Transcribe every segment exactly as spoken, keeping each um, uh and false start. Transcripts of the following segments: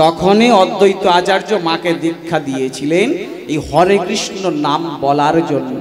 তখনই অদ্বৈত আচার্য মাকে দীক্ষা দিয়েছিলেন এই হরে কৃষ্ণ নাম বলার জন্য।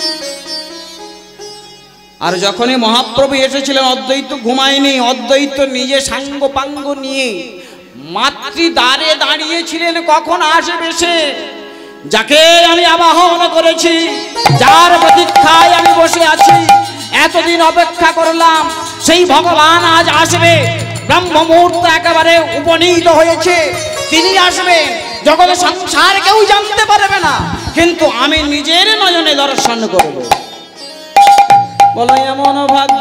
আর যখনই মহাপ্রভু এসেছিলেন অদ্বৈত ঘুমায়নি, অদ্বৈত নিজে সাঙ্গ পাঙ্গ নিয়ে মাতৃ দ্বারে দাঁড়িয়েছিলেন, কখন আসবে সে, যাকে আমি আবাহন করেছি, যার প্রতীক্ষায় আমি বসে আছি, এতদিন অপেক্ষা করলাম, সেই ভগবান আজ আসবে। ব্রহ্ম মুহূর্ত একেবারে উপনীত হয়েছে, তিনি আসবেন। জগতে সংসার কেউ জানতে পারবে না, কিন্তু আমি নিজের নয়নে দর্শন করব। বলো এমন ভাগ্য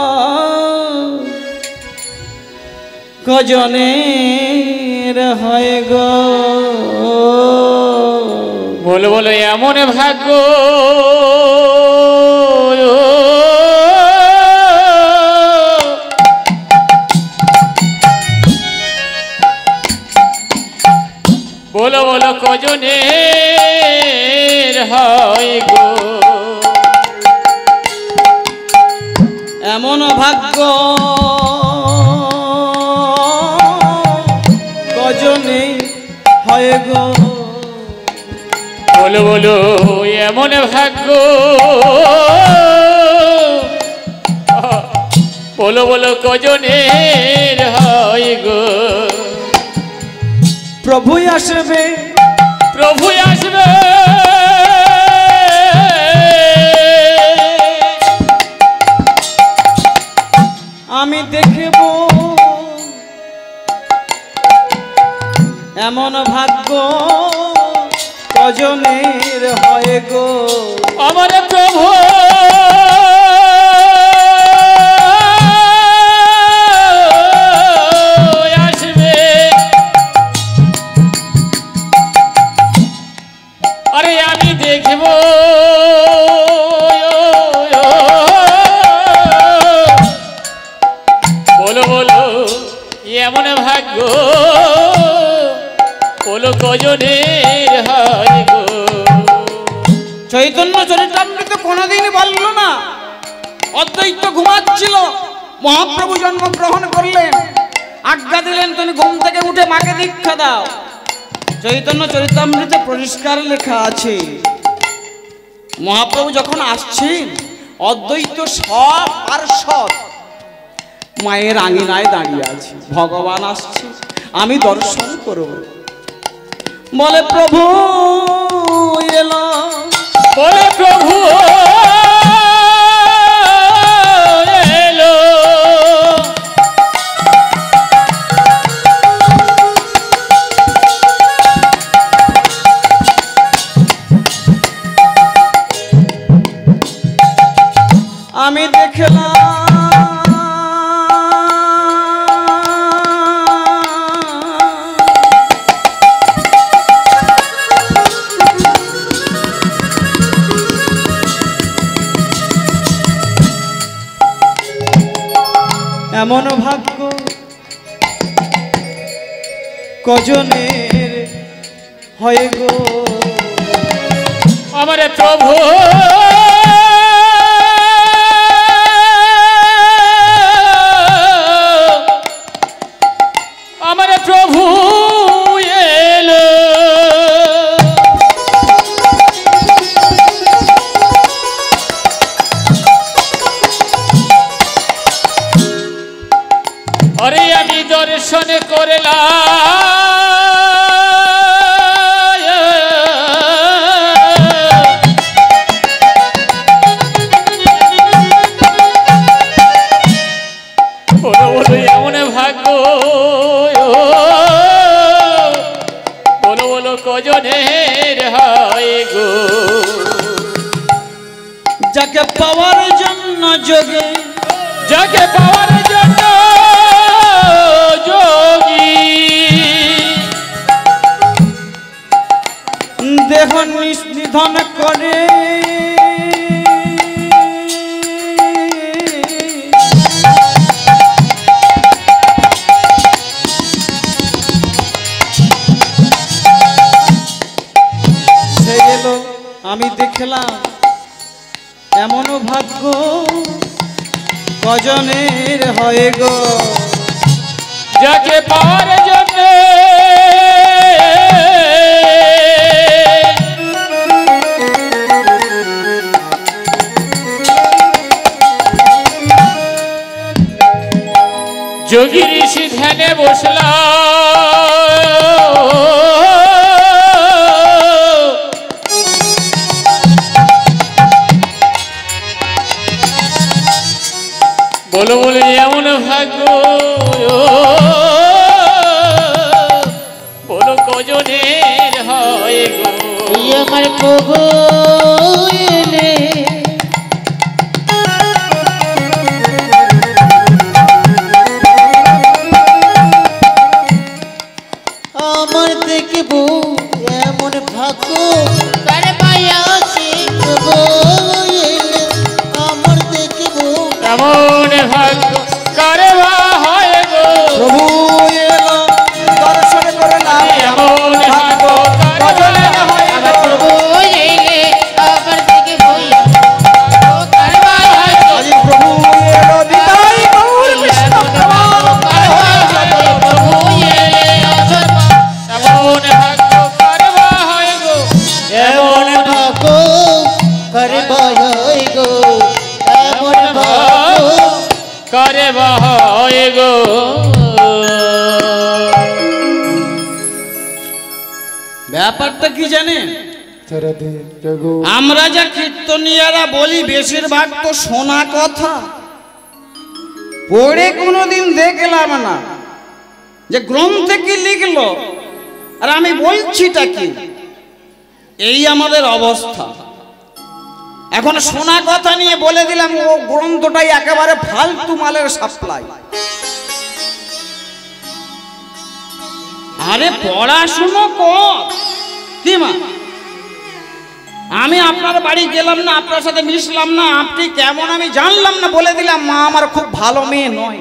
কজনের হয় গো, বলো বলো এমন ভাগ্য বলো বলো কজনের হয় গো, এমন ভাগ্য কজনে হয় গো, বলো বলো এমন ভাগ্য, বলো বলো কজনের হয় গো। প্রভু আসবে, প্রভু আসবে, আমি দেখব এমন ভাগ্য কজনের হয় গো, আমার প্রভু আসবে। আরে আমি দেখব বলো বলো এমন ভাগ্য, বলো কজনের হয় গো। চৈতন্য চরিতামৃত কোনোদিন বলল না, অদ্বৈত ঘুমাচ্ছিল, মহাপ্রভু জন্মগ্রহণ করলেন, আজ্ঞা দিলেন তুমি ঘুম থেকে উঠে মাকে দীক্ষা দাও। চৈতন্য চরিতামৃতে পরিষ্কার লেখা আছে, মহাপ্রভু যখন আসছেন অদ্বৈত সব পার্শ্বদ মায়ের আঙিনায় দাঁড়িয়ে আছে, ভগবান আসছে, আমি দর্শন করব। বলে প্রভু এলো, বলে প্রভু এলো, আমি দেখলাম এমন ভাগ্য কজনের হয় গো, আমার প্রভু আমার প্রভু এলো। আরে আমি দর্শন করলাম, বলো বলো এমন ভাগ্য, বলো বলো কজনের হয় গো। যাকে পাওয়ার জন্য যোগে, যাকে পাওয়ার জন্য যোগী দেহ নিধন করে, সে এলো, আমি দেখলাম এমন ভাগ্য কজনের হয় গো, যাকে পাওয়ার জন্য যোগী ঋষি ধ্যানে বসলা বলো বলে এমন ভাগ্য বলো কজনের হয় গো আমার প্রভু এলে আমার দেখব এমন ভাগ্য কার পায়াছে প্রভু এলে আমার দেখব এমন ভাগ্য কারে বা হয় গো প্রভু এলো দর্শন করলাম এমন ভাগ্য কজনের হয় আমার গো প্রভু এলে আমার দেখব কার পায়াছে আজি প্রভু এলো নিতাই গৌর কৃষ্ণ প্রভু এলে এমন ভাগ্য কারে বা হয় গো এমন ভাগ্য কার পায়াই গো এমন ভাগ্য কারে বা হয় গো ব্যাপারটা কি জানেন আমরা যা কীর্তনিয়ারা বলি বেশিরভাগ তো শোনা কথা পড়ে কোনোদিন দেখলাম না যে গ্রন্থে কি লিখলো আর আমি বলছিটা কি এই আমাদের অবস্থা এখন শোনা কথা নিয়ে বলে দিলাম ও গ্রন্থটাই একেবারে ফালতু মালের সাপ্লাই আরে পড়াশুনো কর কি মা আমি আপনার বাড়ি গেলাম না আপনার সাথে মিশলাম না আপনি কেমন আমি জানলাম না বলে দিলাম মা আমার খুব ভালো মেয়ে নয়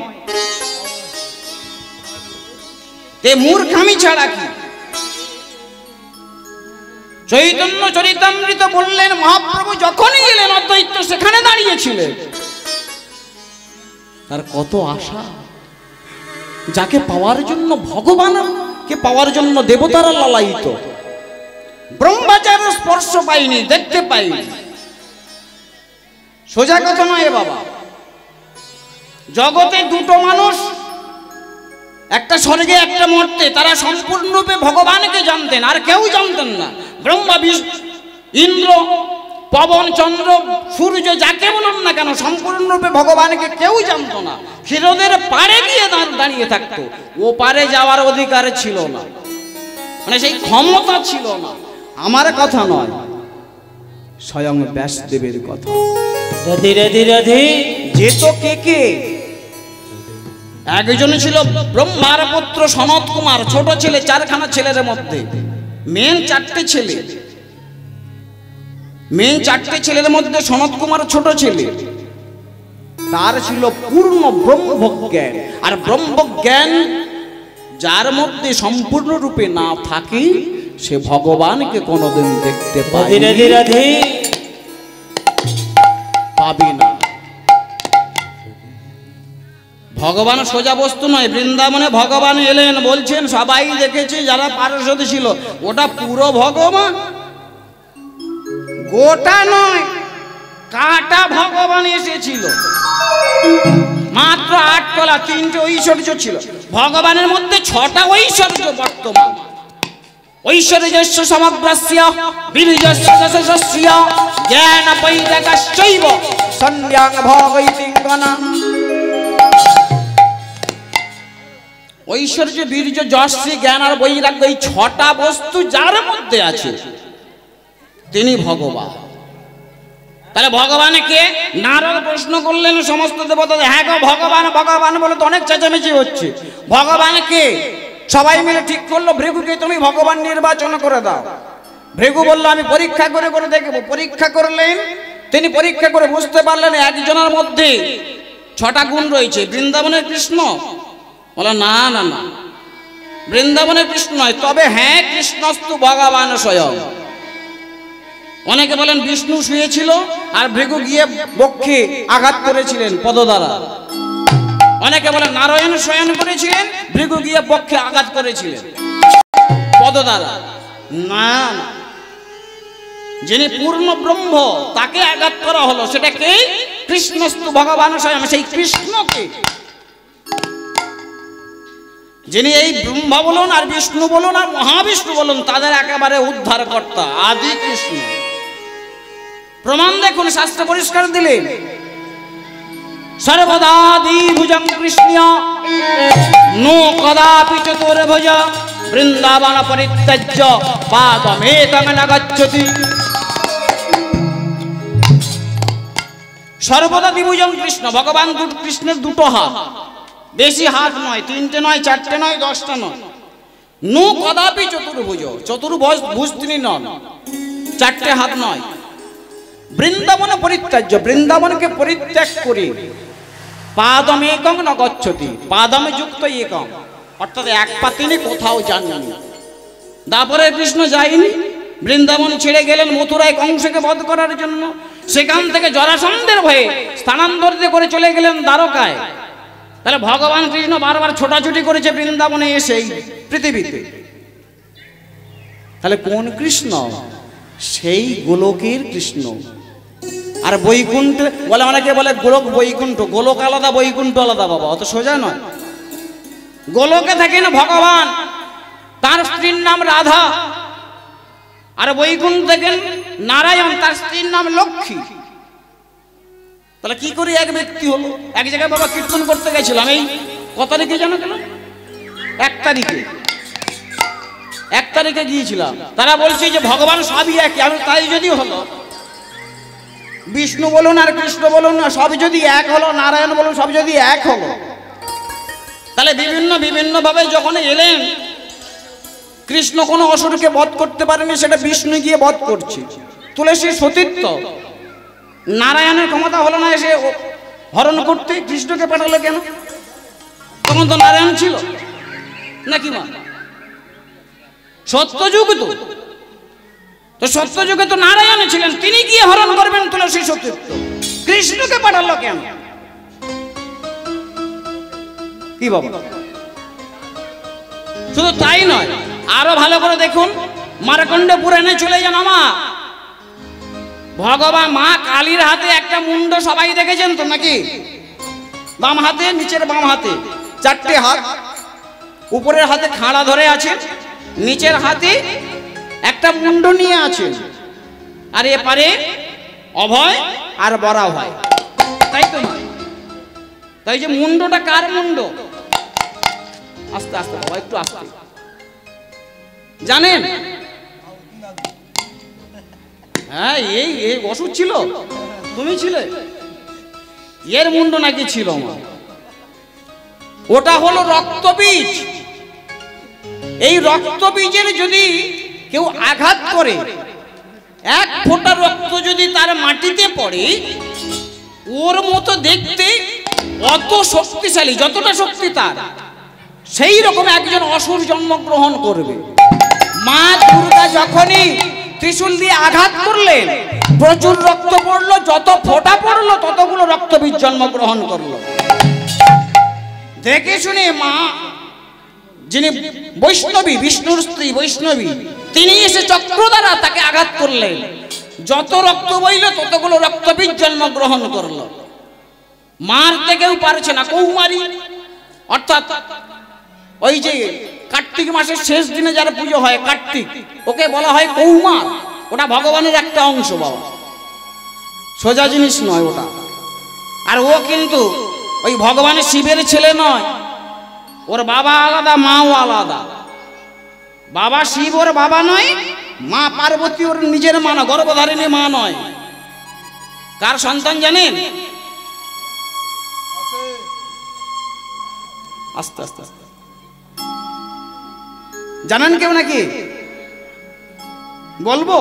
তে মূর্খামি ছাড়া কি চৈতন্য চরিতামৃত বললেন মহাপ্রভু যখনই এলেন অদ্বৈত সেখানে দাঁড়িয়েছিলেন তার কত আশা যাকে পাওয়ার জন্য ভগবান কে পাওয়ার জন্য দেবতারা লালায়িত ব্রহ্মচার স্পর্শ পাইনি দেখতে পাইনি সোজা কথা নয় বাবা জগতে দুটো মানুষ একটা স্বর্গে একটা মর্তে তারা সম্পূর্ণরূপে ভগবানকে জানতেন আর কেউ জানতেন না ব্রহ্মা বিষ্ণু ইন্দ্র পবন চন্দ্র সূর্য যাকে বলুন না কেন সম্পূর্ণরূপে ভগবানকে কেউ জানতো না ক্ষীরোদের পারে গিয়ে দাঁড়িয়ে থাকতো ও পারে যাওয়ার অধিকার ছিল না মানে সেই ক্ষমতা ছিল না আমার কথা নয় স্বয়ং ব্যাসদেবের কথা রাধে রাধে রাধে যেত কে কে একজন ছিল ব্রহ্মার পুত্র সনত কুমার ছোট ছেলে চারখানা ছেলের মধ্যে মেন চারটে ছেলে মেন চারটে ছেলের মধ্যে সনত কুমার ছোট ছেলে তার ছিল পূর্ণ ব্রহ্মজ্ঞান আর ব্রহ্মজ্ঞান যার মধ্যে সম্পূর্ণরূপে না থাকে সে ভগবানকে কোনোদিন দেখতে পায় রাধে রাধে পাবি না ভগবান সোজা বস্তু নয় বৃন্দাবনে ভগবান এলেন বলছেন সবাই দেখেছে যারা পার্শ্বদে ছিল ওটা পুরো ভগবান গোটা নয় কাটা ভগবান এসেছিল মাত্র আট তলা তিনটে ঐশ্বর্য ছিল ভগবানের মধ্যে ছটা ঐশ্বর্য বর্তমান ঐশ্বর্যস্য সমগ্রস্য বীর্যস্য যশস্য জ্ঞান বৈরাগ্যশ্চৈব সন্ন্যাং ভোগৈতিঙ্গনা ঐশ্বর্য বীর্য যশস্বী জ্ঞান আর বৈরাগ্য এই ছটা বস্তু যার মধ্যে আছে তিনি ভগবান তাহলে ভগবানকে নারদ প্রশ্ন করলেন সমস্ত দেবতা হ্যাঁ গো ভগবান ভগবান বলে তো অনেক চেঁচামেচি হচ্ছে ভগবানকে সবাই মিলে ঠিক করলো ভৃগুকে তুমি ভগবান নির্বাচন করে দাও ভৃগু বলল আমি পরীক্ষা করে করে দেখবো পরীক্ষা করলেন তিনি পরীক্ষা করে বুঝতে পারলেন একজনের মধ্যে ছটা গুণ রয়েছে বৃন্দাবনের কৃষ্ণ বলে না না না বৃন্দাবনের কৃষ্ণ নয় তবে হ্যাঁ কৃষ্ণস্তু ভগবান স্বয়ং অনেকে বলেন বিষ্ণু শুয়েছিল আর ভৃগু গিয়ে বক্ষে আঘাত করেছিলেন পদ দ্বারা অনেকে বলেন নারায়ণ শয়ন করেছিলেন ভৃগু গিয়ে বক্ষে আঘাত করেছিলেন পদ দ্বারা, না, যিনি পূর্ণ ব্রহ্ম তাকে আঘাত করা হলো। সেটা কে? কৃষ্ণস্তু ভগবান স্বয়ং, সেই কৃষ্ণকে, যিনি এই ব্রহ্মা বলুন আর বিষ্ণু বলুন আর মহাবিষ্ণু বলুন তাদের একেবারে উদ্ধারকর্তা, আদি কৃষ্ণ। প্রমাণ দেখুন, শাস্ত্র পরিষ্কার দিলেন, সর্বদা দ্বিভুজং কৃষ্ণ নো কদাপি চতুর্ভুজ বৃন্দাবন পরিত্যজ্য পাদমেকং ন গচ্ছতি। সর্বদা দ্বিভুজং কৃষ্ণ, ভগবান কৃষ্ণের দুটো হাত, বেশি হাত নয়, তিনটে নয়, চারটে নয়, দশটা নয়। নু কদাপি চতুর্ভুজ, চতুর্ভুজ ভুজ তিনি নন, চারটে হাত নয়। বৃন্দাবন পরিত্যাজ্য, বৃন্দাবনকে পরিত্যাগ করে পাদমেকং ন গচ্ছতি, পাদমে যুক্ত একং, অর্থাৎ এক পা তিনি কোথাও যাননি। তারপরে কৃষ্ণ যায়নি, বৃন্দাবন ছেড়ে গেলেন মথুরায় কংসকে বধ করার জন্য। সেখান থেকে জরাসন্ধের ভয়ে স্থানান্তরিত করে চলে গেলেন দ্বারকায়। তাহলে ভগবান কৃষ্ণ বারবার ছোটাছুটি করেছে বৃন্দাবনে এসে পৃথিবীতে। তাহলে কোন কৃষ্ণ? সেই গোলকের কৃষ্ণ। আর বৈকুণ্ঠ বলে, অনেকে বলে গোলক বৈকুণ্ঠ, গোলক আলাদা বৈকুণ্ঠ আলাদা, বাবা অত সোজা নয়। গোলকে থাকেন ভগবান, তার স্ত্রীর নাম রাধা। আর বৈকুণ্ঠ থাকেন নারায়ণ, তার স্ত্রীর নাম লক্ষ্মী। তাহলে কি করে এক ব্যক্তি হলো? এক জায়গায় বাবা কীর্তন করতে গেছিলাম, এই কত তারিখে জানো গেল? এক তারিখে এক তারিখে গিয়েছিলাম। তারা বলছে যে ভগবান সবই একই। আমি তাই যদি হলো, বিষ্ণু বলুন আর কৃষ্ণ বলুন সব যদি এক হলো, নারায়ণ বলুন সব যদি এক হলো, তাহলে বিভিন্ন বিভিন্ন ভাবে যখন এলেন, কৃষ্ণ কোনো অসুরকে বধ করতে পারেনি, সেটা বিষ্ণু গিয়ে বধ করছে। তুলসীর সতীত্ব, নারায়ণের ক্ষমতা হলো না এসে হরণ করতে, কৃষ্ণকে পাঠালো কেন? তখন তো নারায়ণ ছিল নাকি মা? সত্যযুগ তো, তো সত্যযুগে তো নারায়ণ ছিলেন, তিনি গিয়ে হরণ করবেন তুলসী সতীত্ব, কৃষ্ণকে পাঠালো কেন? কি বাবা? শুধু তাই নয়, আরো ভালো করে দেখুন, মার্কণ্ড পুরাণে চলে যান আমা, ভগবান মা কালীর হাতে একটা মুন্ড সবাই দেখেছেন তো নাকি? বাম হাতে, নিচের বাম হাতে চারটে হাত, উপরের হাতে খাড়া ধরে আছে, নিচের হাতে একটা মুন্ড নিয়ে আছে, আর এপারে অভয় আর বরা ভয়, তাই তো? তাই যে মুন্ডটা কার মুন্ড? আস্তে আস্তে বাবা, একটু আস্তে। জানেন? হ্যাঁ, এই এই ওষুধ ছিল, তুমি ছিলে, এর মুন্ড নাকি ছিল আমার। ওটা হলো রক্তবীজ। এই রক্তবীজের যদি কেউ আঘাত করে, এক ফোঁটা রক্ত যদি তার মাটিতে পড়ে, ওর মতো দেখতে অত শক্তিশালী, যতটা শক্তি তার, সেই রকম একজন অসুর জন্মগ্রহণ করবে। মা দুর্গা যখনই ত্রিশূল দিয়ে আঘাত করলেন, প্রচুর রক্ত পড়লো, যত ফোঁটা পড়লো ততগুলো রক্তবীজ জন্মগ্রহণ করলো। দেখে শুনে মা, যিনি বৈষ্ণবী, বিষ্ণুর স্ত্রী বৈষ্ণবী, তিনি এসে চক্র দ্বারা তাকে আঘাত করলেন, যত রক্ত বইল ততগুলো রক্তবীজ জন্মগ্রহণ করলো। মারতে কেউ পারছে না, কৌমারী, অর্থাৎ ওই যে কার্তিক মাসের শেষ দিনে যার পুজো হয় কার্তিক, ওকে বলা হয় কৌমার। ওটা ভগবানের একটা অংশ বাবা, সোজা জিনিস নয় ওটা। আর ও কিন্তু ওই ভগবানের শিবের ছেলে নয়, ওর বাবা আলাদা, মাও আলাদা। বাবা শিব ওর বাবা নয়, মা পার্বতী ওর নিজের মা না, গর্ভধারিণী মা নয়। কার সন্তান জানেন? আস্তে আস্তে আস্তে জানেন কেউ নাকি? বলবো?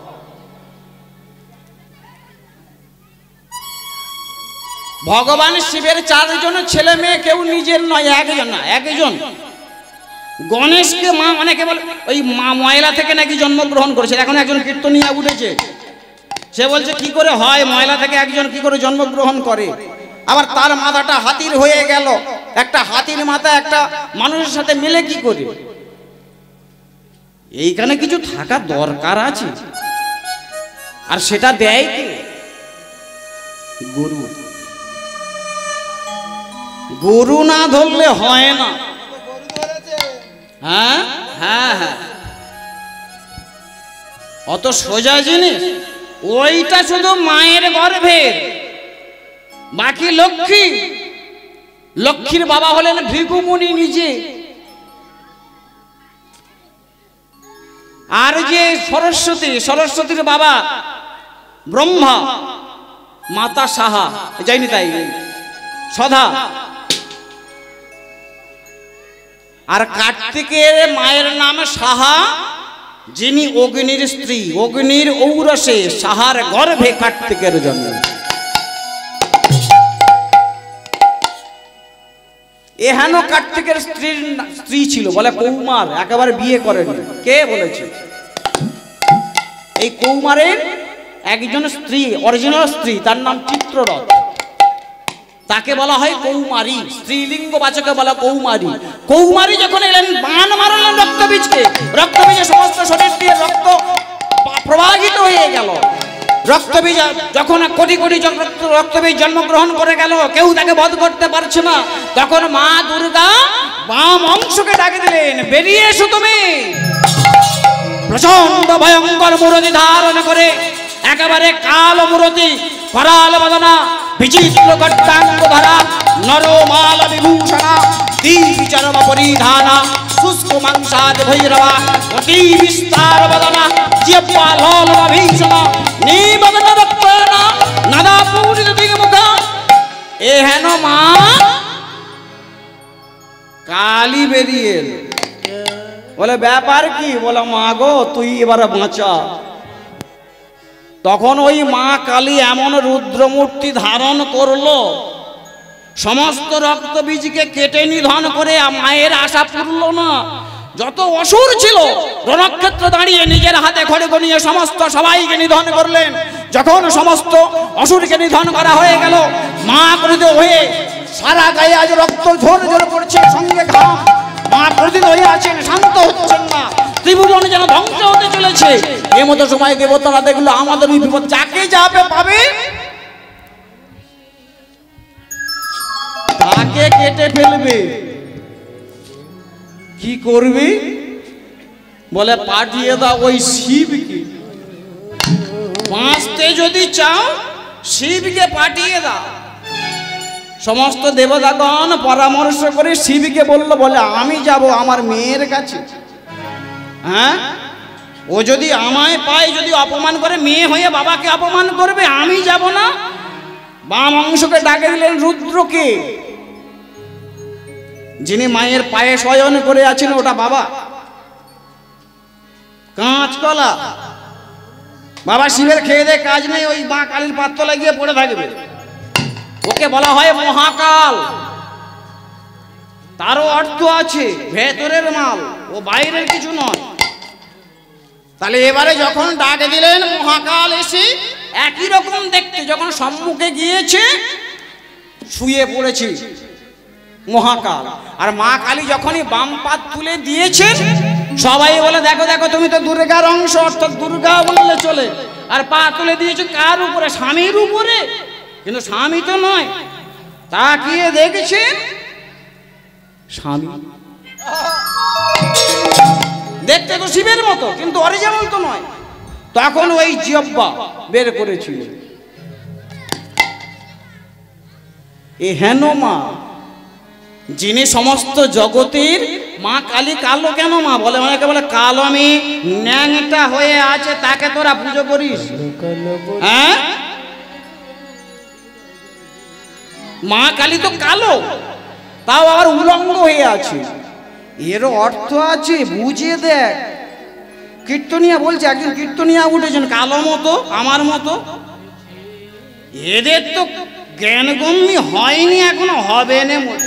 ভগবান শিবের চারজন ছেলে মেয়ে, কেউ নিজের নয়, একজন না, একজন। গণেশকে মা, অনেকে বলে ওই মা ময়লা থেকে নাকি জন্মগ্রহণ করেছে। এখন একজন কীর্তনিয়া উঠেছে, সে বলছে কি করে হয়, ময়লা থেকে একজন কি করে জন্মগ্রহণ করে? আবার তার মাথাটা হাতির হয়ে গেল, একটা হাতির মাথা একটা মানুষের সাথে মিলে কি করে? এইখানে কিছু থাকা দরকার আছে। আর সেটা দেয় কে? গরু। গরু না ধরলে হয় না। হ্যাঁ হ্যাঁ হ্যাঁ, অত সোজা জিনিস। ওইটা শুধু মায়ের গর্ভের, বাকি লক্ষ্মী। লক্ষ্মীর বাবা হলেন ভৃগুমুনি নিজে। আর যে সরস্বতী, সরস্বতীর বাবা ব্রহ্মা, মাতা সাহা, যাইনি তাই সদা। আর কার্তিকের মায়ের নাম সাহা, যিনি অগ্নির স্ত্রী। অগ্নির ঔরসে সাহার গর্ভে কার্তিকের জন্ম। এহেন কার্তিকের স্ত্রীর স্ত্রী ছিল, বলে কৌমার, একেবারে বিয়ে করেনি। কে বলেছে? এই কৌমারের একজন স্ত্রী, অরিজিনাল স্ত্রী, তার নাম চিত্ররথ। তাকে বলা হয় কৌমারী, স্ত্রীলিঙ্গ বাচকে বলা কৌমারী। কৌমারী যখন এলেন, বান মারলেন রক্তবীজকে, রক্তবীজে সমস্ত শরীর দিয়ে রক্ত প্রবাহিত হয়ে গেল। রক্তবীজ যখন কোটি কোটি রক্তবীজ জন্মগ্রহণ করে গেল, কেউ তাকে বধ করতে পারছে না। তখন মা দুর্গা বাম অংশকে ডাকে দিলেন, বেরিয়ে এসো তুমি। প্রচন্ড ভয়ঙ্কর মূরতি ধারণ করে, একেবারে কালো মূরতি, করাল বদনা, বিচিত্র গড্ডাঙ্গ ধরা, নরমাল বিভূষণা, দীপচরম পরিধানা, শুষ্ক মাংসাদ ভৈরবা, অতি বিস্তার বদনা, জিহ্বা লোলভ ভীষণ, নিবদন রক্তনা, নাদা পূরিত দিগমুখা। এ হেন মা কালী বেরিয়ে এলো। বলে ব্যাপার কি? বলে মা গো, তুই এবারে বাঁচা। তখন ওই মা কালী এমন রুদ্রমূর্তি ধারণ করলো, সমস্ত রক্তবীজকে কেটে নিধন করে মায়ের আশা পুরল না। যত অসুর ছিল রণক্ষেত্র দাঁড়িয়ে নিজের হাতে খড়গ নিয়ে সমস্ত সবাইকে নিধন করলেন। যখন সমস্ত অসুরকে নিধন করা হয়ে গেল, মা ক্রোধিত হয়ে, সারা গায়ে আজ রক্ত ঝর ঝর পড়ছে, সঙ্গে ঘাম। মা ক্রোধিত হয়ে আছেন, শান্ত হচ্ছেন না। ত্রিভুবন যেন ধ্বংস হতে চলেছে। এ মতো সময় দেবতারা দেখলো আমাদের ওই বিপদ, যাকে যাবে পাবে তাকে কেটে ফেলবে। কি করবি? বলে পাঠিয়ে দাও ওই শিবকে। বাঁচতে যদি চাও শিবকে পাঠিয়ে দাও। সমস্ত দেবতাগণ পরামর্শ করে শিবকে বললো, বলে আমি যাব আমার মেয়ের কাছে। হ্যাঁ, ও যদি আমায় পায়, যদি অপমান করে, মেয়ে হয়ে বাবাকে অপমান করবে, আমি যাব না। বাম অংশকে ডাকে দিলেন রুদ্রকে, যিনি মায়ের পায়ে শয়ন করে আছেন, ওটা বাবা। কাঁচকলা বাবা শিবের খেয়ে দে কাজ নেই, ওই মা কালীর পাত্র লাগিয়ে পড়ে থাকবে। ওকে বলা হয় মহাকাল। তারও অর্থ আছে, ভেতরের মাল, ও বাইরের কিছু নয়। তাহলে এবারে যখন ডাকে দিলেন মহাকাল এসে, একই রকম দেখতে, যখন সম্মুখে গিয়েছে শুয়ে পড়েছে মহাকাল। আর মা কালী যখনই বাম পাত তুলে দিয়েছেন, সবাই বলে দেখো দেখো, তুমি তো দুর্গার অংশ, অর্থাৎ দুর্গা বললে চলে। আর পা তুলে দিয়েছে কার উপরে? স্বামীর উপরে। কিন্তু স্বামী তো নয়। তাকিয়ে দেখেছেন স্বামী, দেখতে তো শিবের মতো, কিন্তু অরিজিনাল তো নয়। তখন ওই জিহ্বা বের করেছিল। এ হেন মা, যিনি সমস্ত জগতের মা কালী। কালো কেন মা? বলে অনেকে বলে কালো আমি ন্যাংটা হয়ে আছে, তাকে তোরা পুজো করিস। হ্যাঁ, মা কালী তো কালো, তাও আবার উলঙ্গ হয়ে আছে। এর অর্থ আছে, বুঝে দেখ। কীর্তনিয়া বলছে, একজন কীর্তনিয়া উঠেছেন কালো মতো, আমার মতো। এদের তো জ্ঞানগম্যি হয়নি, এখনো হবে না মতো।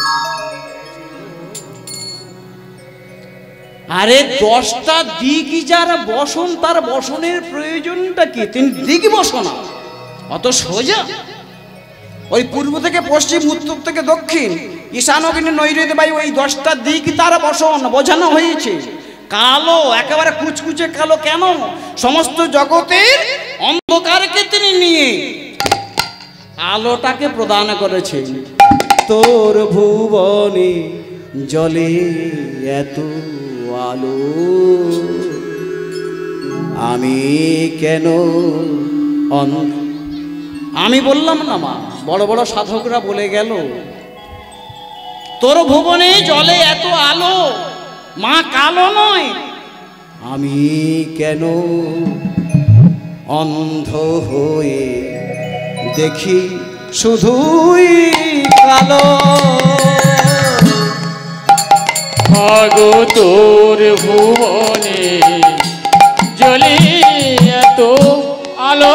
আরে দশটা দিক যারা বসন, তার বসনের প্রয়োজনটা কি? তিনি দিক বসনা, অত সোজা। ওই পূর্ব থেকে পশ্চিম, উত্তর থেকে দক্ষিণ, ঈশান অগ্নি নৈঋত্য বায়ু, ওই দশটা দিক তার বসন বোঝানো হয়েছে। কালো, একেবারে কুচকুচে কালো। কেন? সমস্ত জগতের অন্ধকারকে তিনি নিয়ে আলোটাকে প্রদান করেছেন। তোর ভুবনে জলে এত আলো, আমি কেন অন্ধ? আমি বললাম না মা, বড় বড় সাধকরা বলে গেল, তোর ভুবনে জলে এত আলো, মা কালো নয়, আমি কেন অন্ধ হয়ে দেখি শুধুই কালো। মাগো তোর ভুবনে জলে এত আলো,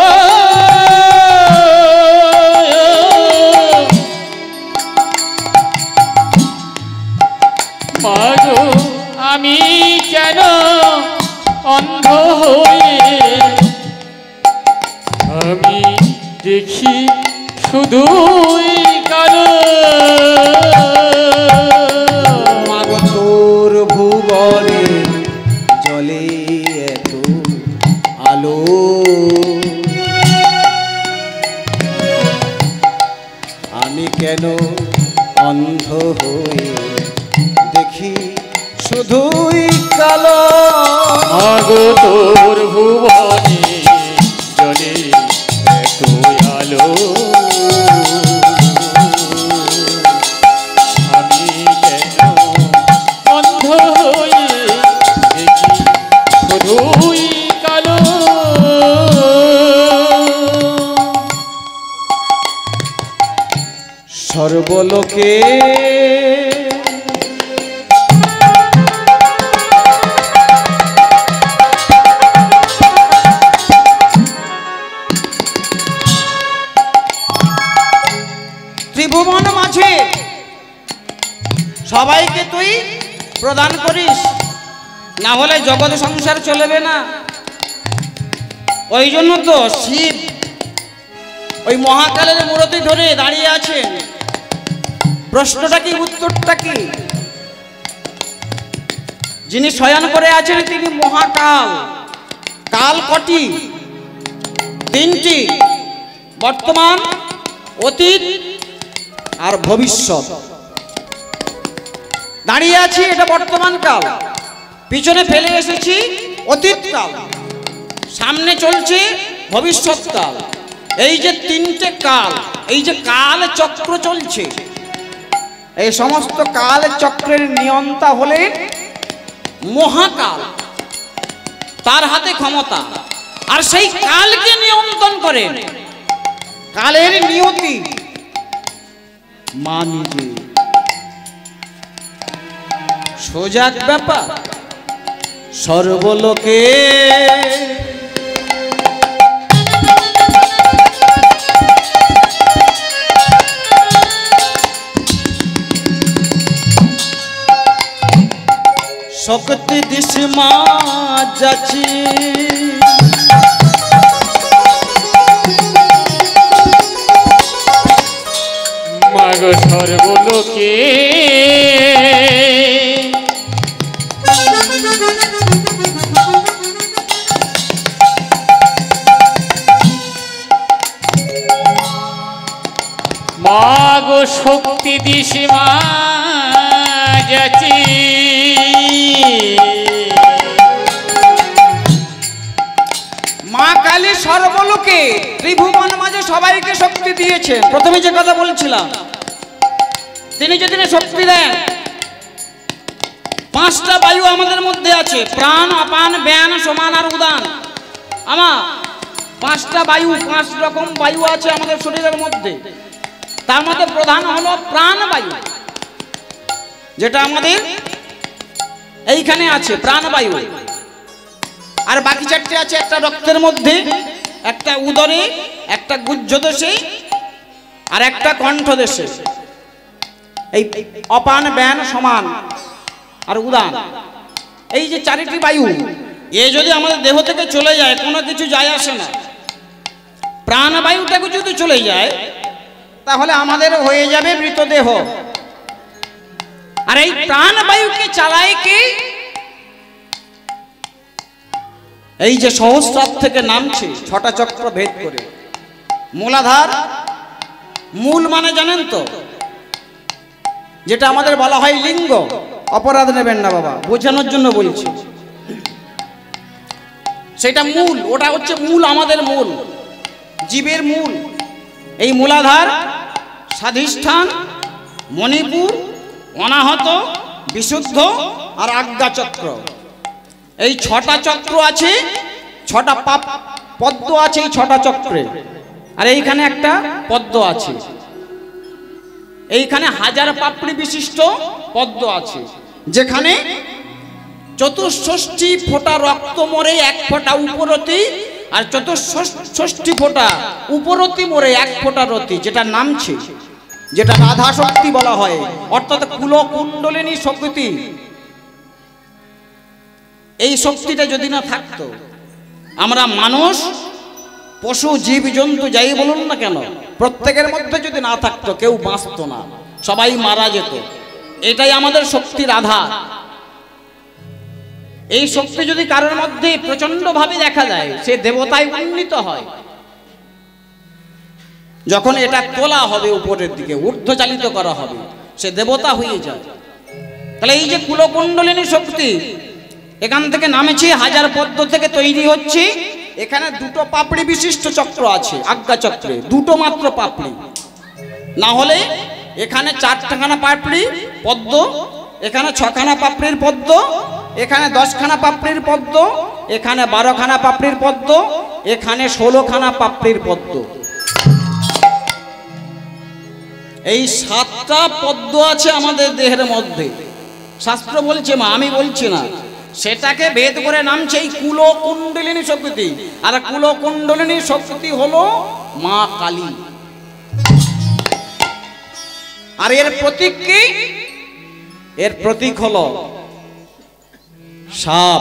মাগো আমি কেন অন্ধ হয়ে আমি দেখি শুধুই কালো। মাগো তোর ভুবনে জলে এত আলো, আমি কেন অন্ধ হয়ে দেখি শুধুই কালো। মাগো তোর ভুবনে জলে এত আলো, আমি কেন অন্ধ হয়ে দেখি শুধুই কালো। সর্বলোকে ত্রিভুবন মাঝে সবাইকে তুই প্রদান করিস, না হলে জগৎ সংসার চলবে না। ওই জন্য তো শিব ওই মহাকালের মূর্তি ধরে দাঁড়িয়ে আছেন। প্রশ্নটা কি, উত্তরটা কি? যিনি শয়ন করে আছেন তিনি মহাকাল। কাল কটি? তিনটি, বর্তমান, অতীত আর ভবিষ্যৎ। দাঁড়িয়ে আছি, এটা বর্তমান কাল, পিছনে ফেলে এসেছি অতীত কাল, সামনে চলছে ভবিষ্যৎ কাল। এই যে তিনটে কাল, এই যে কাল চক্র চলছে, এই সমস্ত কাল চক্রের নিয়ন্তা হলেন মহাকাল। তার হাতে ক্ষমতা, আর সেই কালকে নিয়ন্ত্রণ করেন কালের নিয়তি মা নিজে। সোজা ব্যাপার। সর্বলোকে শক্তি দিস মা যাচ্ছি, মাগো সর্বলোকে মাগো শক্তি দিস মা যাচ্ছি, মা কালী সর্বলোকে ত্রিভুবন মাঝে সবাইকে শক্তি দিয়েছেন। প্রথমে যে কথা বলছিলাম, তিনি যে তিনি শক্তি দেন। পাঁচটা বায়ু আমাদের মধ্যে আছে, প্রাণ, অপান, ব্যান, সমান আর উদান। আমার পাঁচটা বায়ু, পাঁচ রকম বায়ু আছে আমাদের শরীরের মধ্যে। তার মধ্যে প্রধান হলো প্রাণ বায়ু, যেটা আমাদের এইখানে আছে প্রাণবায়ু। আর বাকি চারটে আছে, একটা রক্তের মধ্যে, একটা উদরে, একটা গুহ্যদেশে, আর একটা কণ্ঠদেশে। এই অপান, ব্যান, সমান আর উদান, এই যে চারটি বায়ু, এ যদি আমাদের দেহ থেকে চলে যায় কোনো কিছু যায় আসে না। প্রাণবায়ুটাকে যদি চলে যায় তাহলে আমাদের হয়ে যাবে মৃতদেহ। আর এই প্রাণবায়ুকে চালায় কে? এই যে সহস্রার থেকে নামছে ছটা চক্র ভেদ করে। মূলাধার, মূল মানে জানেন তো, যেটা আমাদের বলা হয় লিঙ্গ। অপরাধ নেবেন না বাবা, বোঝানোর জন্য বলছি। সেটা মূল, ওটা হচ্ছে মূল, আমাদের মূল, জীবের মূল। এই মূলাধার, স্বাধিষ্ঠান, মণিপুর, অনাহত, বিশুদ্ধ আর আজ্ঞা চক্র, এই ছটা চক্র আছে। ছটা পাপ পদ্ম আছে এই ছটা চক্রে। আর এইখানে একটা পদ্ম আছে, এইখানে হাজার পাপড়ি বিশিষ্ট পদ্ম আছে, যেখানে চতুষ্ষষ্ঠী ফোঁটা রক্ত মরে এক ফোঁটা উপরতি, আর চতুষ্ষষ্ঠী ফোঁটা উপরতি মরে এক ফোঁটা রতি, যেটা নামছে, যেটা রাধা শক্তি বলা হয়, অর্থাৎ কুলকুণ্ডলিনী শক্তি। এই শক্তিটা যদি না থাকতো, আমরা মানুষ, পশু, জীব জন্তু যাই বলুন না কেন, প্রত্যেকের মধ্যে যদি না থাকতো কেউ বাঁচত না, সবাই মারা যেত। এটাই আমাদের শক্তির আধার। এই শক্তি যদি কারোর মধ্যে প্রচন্ড ভাবে দেখা যায়, সে দেবতায় উন্নীত হয়। যখন এটা তোলা হবে উপরের দিকে, ঊর্ধ্বচালিত করা হবে, সে দেবতা হয়ে যায়। তাহলে এই যে কুলকুণ্ডলিনী শক্তি এখান থেকে নামেছে, হাজার পদ্ম থেকে তৈরি হচ্ছে। এখানে দুটো পাপড়ি বিশিষ্ট চক্র আছে, আজ্ঞা চক্রে দুটো মাত্র পাপড়ি, না হলে এখানে চারখানা পাপড়ি পদ্ম, এখানে ছখানা পাপড়ির পদ্ম, এখানে দশখানা পাপড়ির পদ্ম, এখানে বারোখানা পাপড়ির পদ্ম, এখানে ষোলোখানা পাপড়ির পদ্ম। এই সাতটা পদ্ম আছে আমাদের দেহের মধ্যে। শাস্ত্র বলছে, মা, আমি বলছি না। সেটাকে ভেদ করে নামছে এই কুলকুণ্ডলিনী শক্তি। আর কুলকুণ্ডলিনী শক্তি হলো মা কালী। আর এর প্রতীক কি? এর প্রতীক হলো সাপ।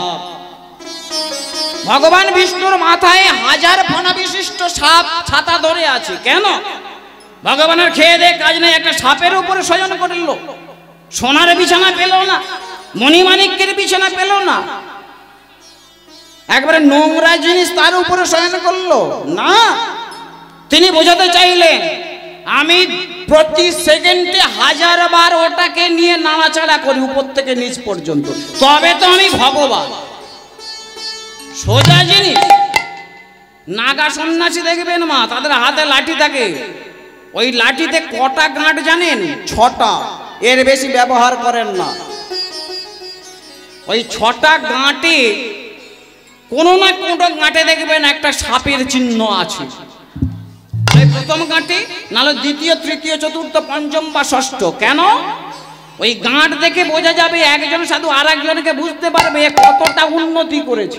ভগবান বিষ্ণুর মাথায় হাজার ফণা বিশিষ্ট সাপ ছাতা ধরে আছে। কেন? ভগবানের খেয়ে দে কাজ নেই, একটা সাপের উপরে শয়ন করল। সোনার বিছানা পেল না, মণিমাণিক্যের বিছানা পেল না, একবারে নোংরা জিনিস তার উপরে শয়ন করলো না। তিনি বোঝাতে চাইলেন, আমি প্রতি সেকেন্ডে হাজার বার ওটাকে নিয়ে নাড়াচাড়া করি উপর থেকে নিচ পর্যন্ত, তবে তো আমি ভগবান। সোজা জিনিস। নাগা সন্ন্যাসী দেখবেন মা, তাদের হাতে লাঠি থাকে। ওই লাঠিতে কটা গাঁট জানেন? ছটা, এর বেশি ব্যবহার করেন না। ওই ছটা গাঁটে কোনো না কোনো গাঁটে দেখবেন একটা সাপের চিহ্ন আছে। প্রথম গাঁটে, নাহলে দ্বিতীয়, তৃতীয়, চতুর্থ, পঞ্চম বা ষষ্ঠ। কেন? ওই গাঁট দেখে বোঝা যাবে, একজন সাধু আর একজনকে বুঝতে পারবে কতটা উন্নতি করেছে।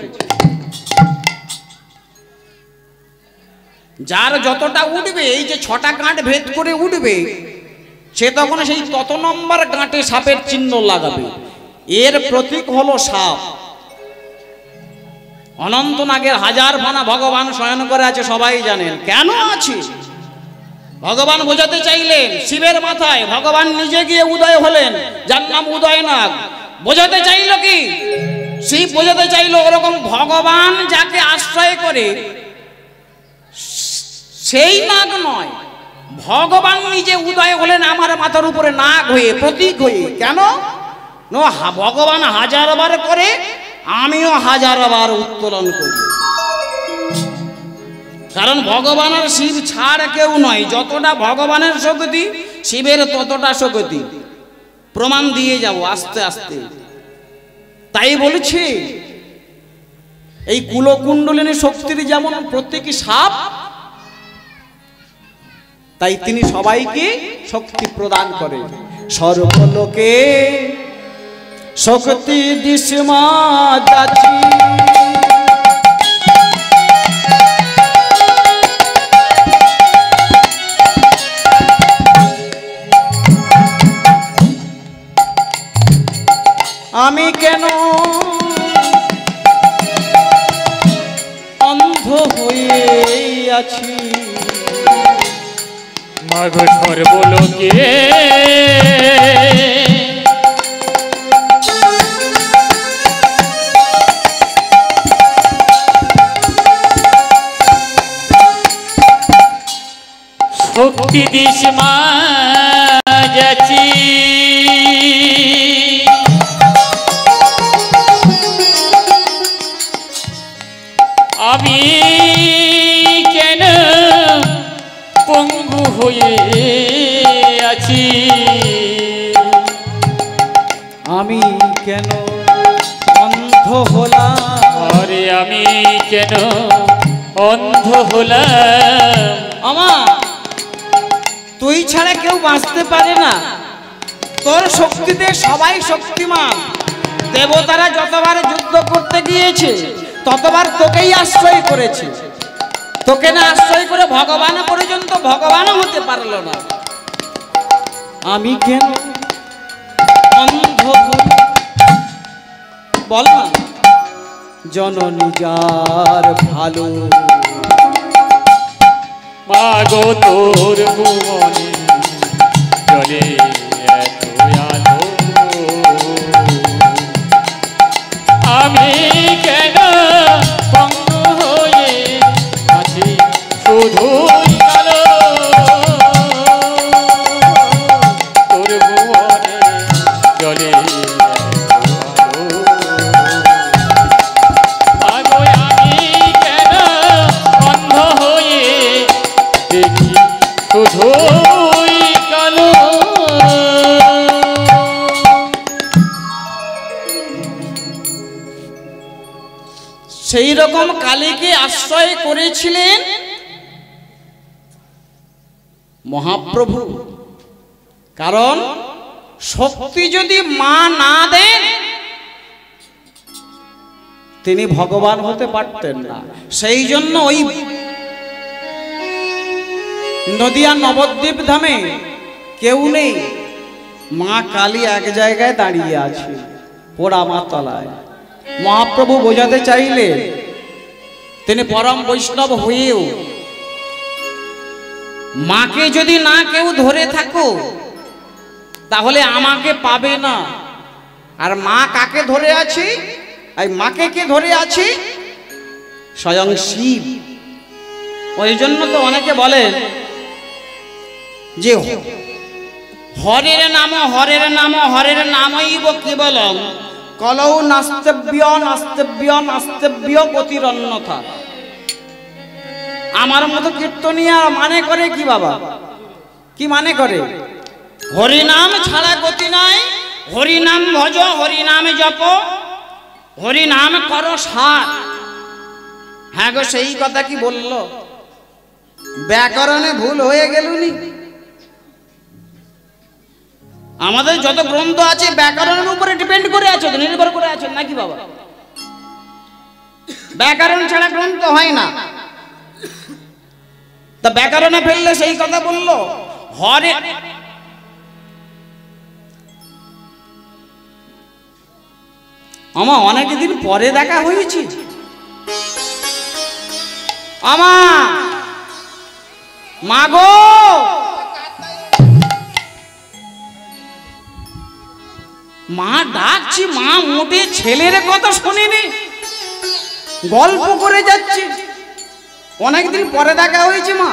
যার যতটা উঠবে, এই যে ছটা গাঁট ভেদ করে উঠবে, সে তখন সেই তত নম্বর গাঁটে সাপের চিহ্ন লাগাবে। এর প্রতীক হলো সাপ। অনন্তনাগের হাজার ফণা ভগবান শয়ন করে আছে, সবাই জানেন। কেন আছে? ভগবান বোঝাতে চাইলেন, শিবের মাথায় ভগবান নিজে গিয়ে উদয় হলেন, যার নাম উদয়নাগ। বোঝাতে চাইল কি? শিব বোঝাতে চাইল, ওরকম ভগবান যাকে আশ্রয় করে সেই নাগ নয়, ভগবান নিজে উদয় হলেন আমার মাথার উপরে নাগ হয়ে, প্রতীক হয়ে। কেন? ভগবান হাজার বার করে, আমিও হাজার বার উত্তোলন করি। কারণ ভগবান আর শিব ছাড় কেউ নয়। যতটা ভগবানের শক্তি, শিবের ততটা শক্তি। প্রমাণ দিয়ে যাব আস্তে আস্তে। তাই বলছি, এই কুলকুণ্ডলিনী শক্তির যেমন প্রত্যেকই সাপ, তাই তিনি সবাইকে শক্তি প্রদান করেন। সর্বলোকে শক্তি দিশমা যাচি, আমি কেন অন্ধ হয়ে আছি। মাগো সর্বলোকে আমি কেন অন্ধ হলাম, আরে আমি কেন অন্ধ হলাম। আমা তুই ছাড়া কেউ বাঁচতে পারে না, তোর শক্তিতে সবাই শক্তিমান। দেবতারা যতবার যুদ্ধ করতে গিয়েছে ততবার তোকেই আশ্রয় করেছে, তোকে না আশ্রয় করে ভগবান পর্যন্ত ভগবানও হতে পারলো না। আমি কেন অন্ধ বল না, জননী যার ভালো মাগো তোর ভুবনে জলে এত আলো, আমি কেন পঙ্গ হয়ে আছি শুধুই কালো। তোর ভুবনে জলে মাগো আমি কেন অন্ধ হয়ে দেখি শুধুই কালো। সেই রকম কালীকে আশ্রয় করেছিলেন মহাপ্রভু। কারণ শক্তি যদি মা না দেন তিনি ভগবান হতে পারতেন না। সেই জন্য ওই নদিয়া নবদ্বীপ ধামে কেউ নেই, মা কালী এক জায়গায় দাঁড়িয়ে আছে পোড়ামা তলায়। মহাপ্রভু বোঝাতে চাইলে তিনি পরম বৈষ্ণব হয়েও মাকে যদি না কেউ ধরে থাকো তাহলে আমাকে পাবে না। আর মা কাকে ধরে আছে, এই মাকে কে ধরে আছে? স্বয়ং শিব। ওই জন্য তো অনেকে বলেন যে হরের নাম হরের নাম হরের নামইব কেবলম কলৌ নাস্তেব্য নাস্তেব্য নাস্তেব্য গতিরন্যথা। আমার মতো কীর্তনিয়া মানে করে কি বাবা, কি মানে করে? হরিনাম ছাড়া গতি নাই, হরিনাম ভজ হরিনাম জপ হরিনাম করো সার। হ্যাঁ গো, সেই কথা কি বলল? ব্যাকরণে ভুল হয়ে গেলুনি? আমাদের যত গ্রন্থ আছে ব্যাকরণের উপরে ডিপেন্ড করে আছে, নির্ভর করে আছে নাকি বাবা? ব্যাকরণ ছাড়া গ্রন্থ হয় না। তা ব্যাকরণে ফেললে সেই কথা বললো। হরে আমা অনেকদিন পরে দেখা হয়েছে। আমা মাগো, মা ডাকছি, মা মোটে ছেলের কথা শুনিনি, গল্প করে যাচ্ছি। অনেকদিন পরে দেখা হয়েছে মা।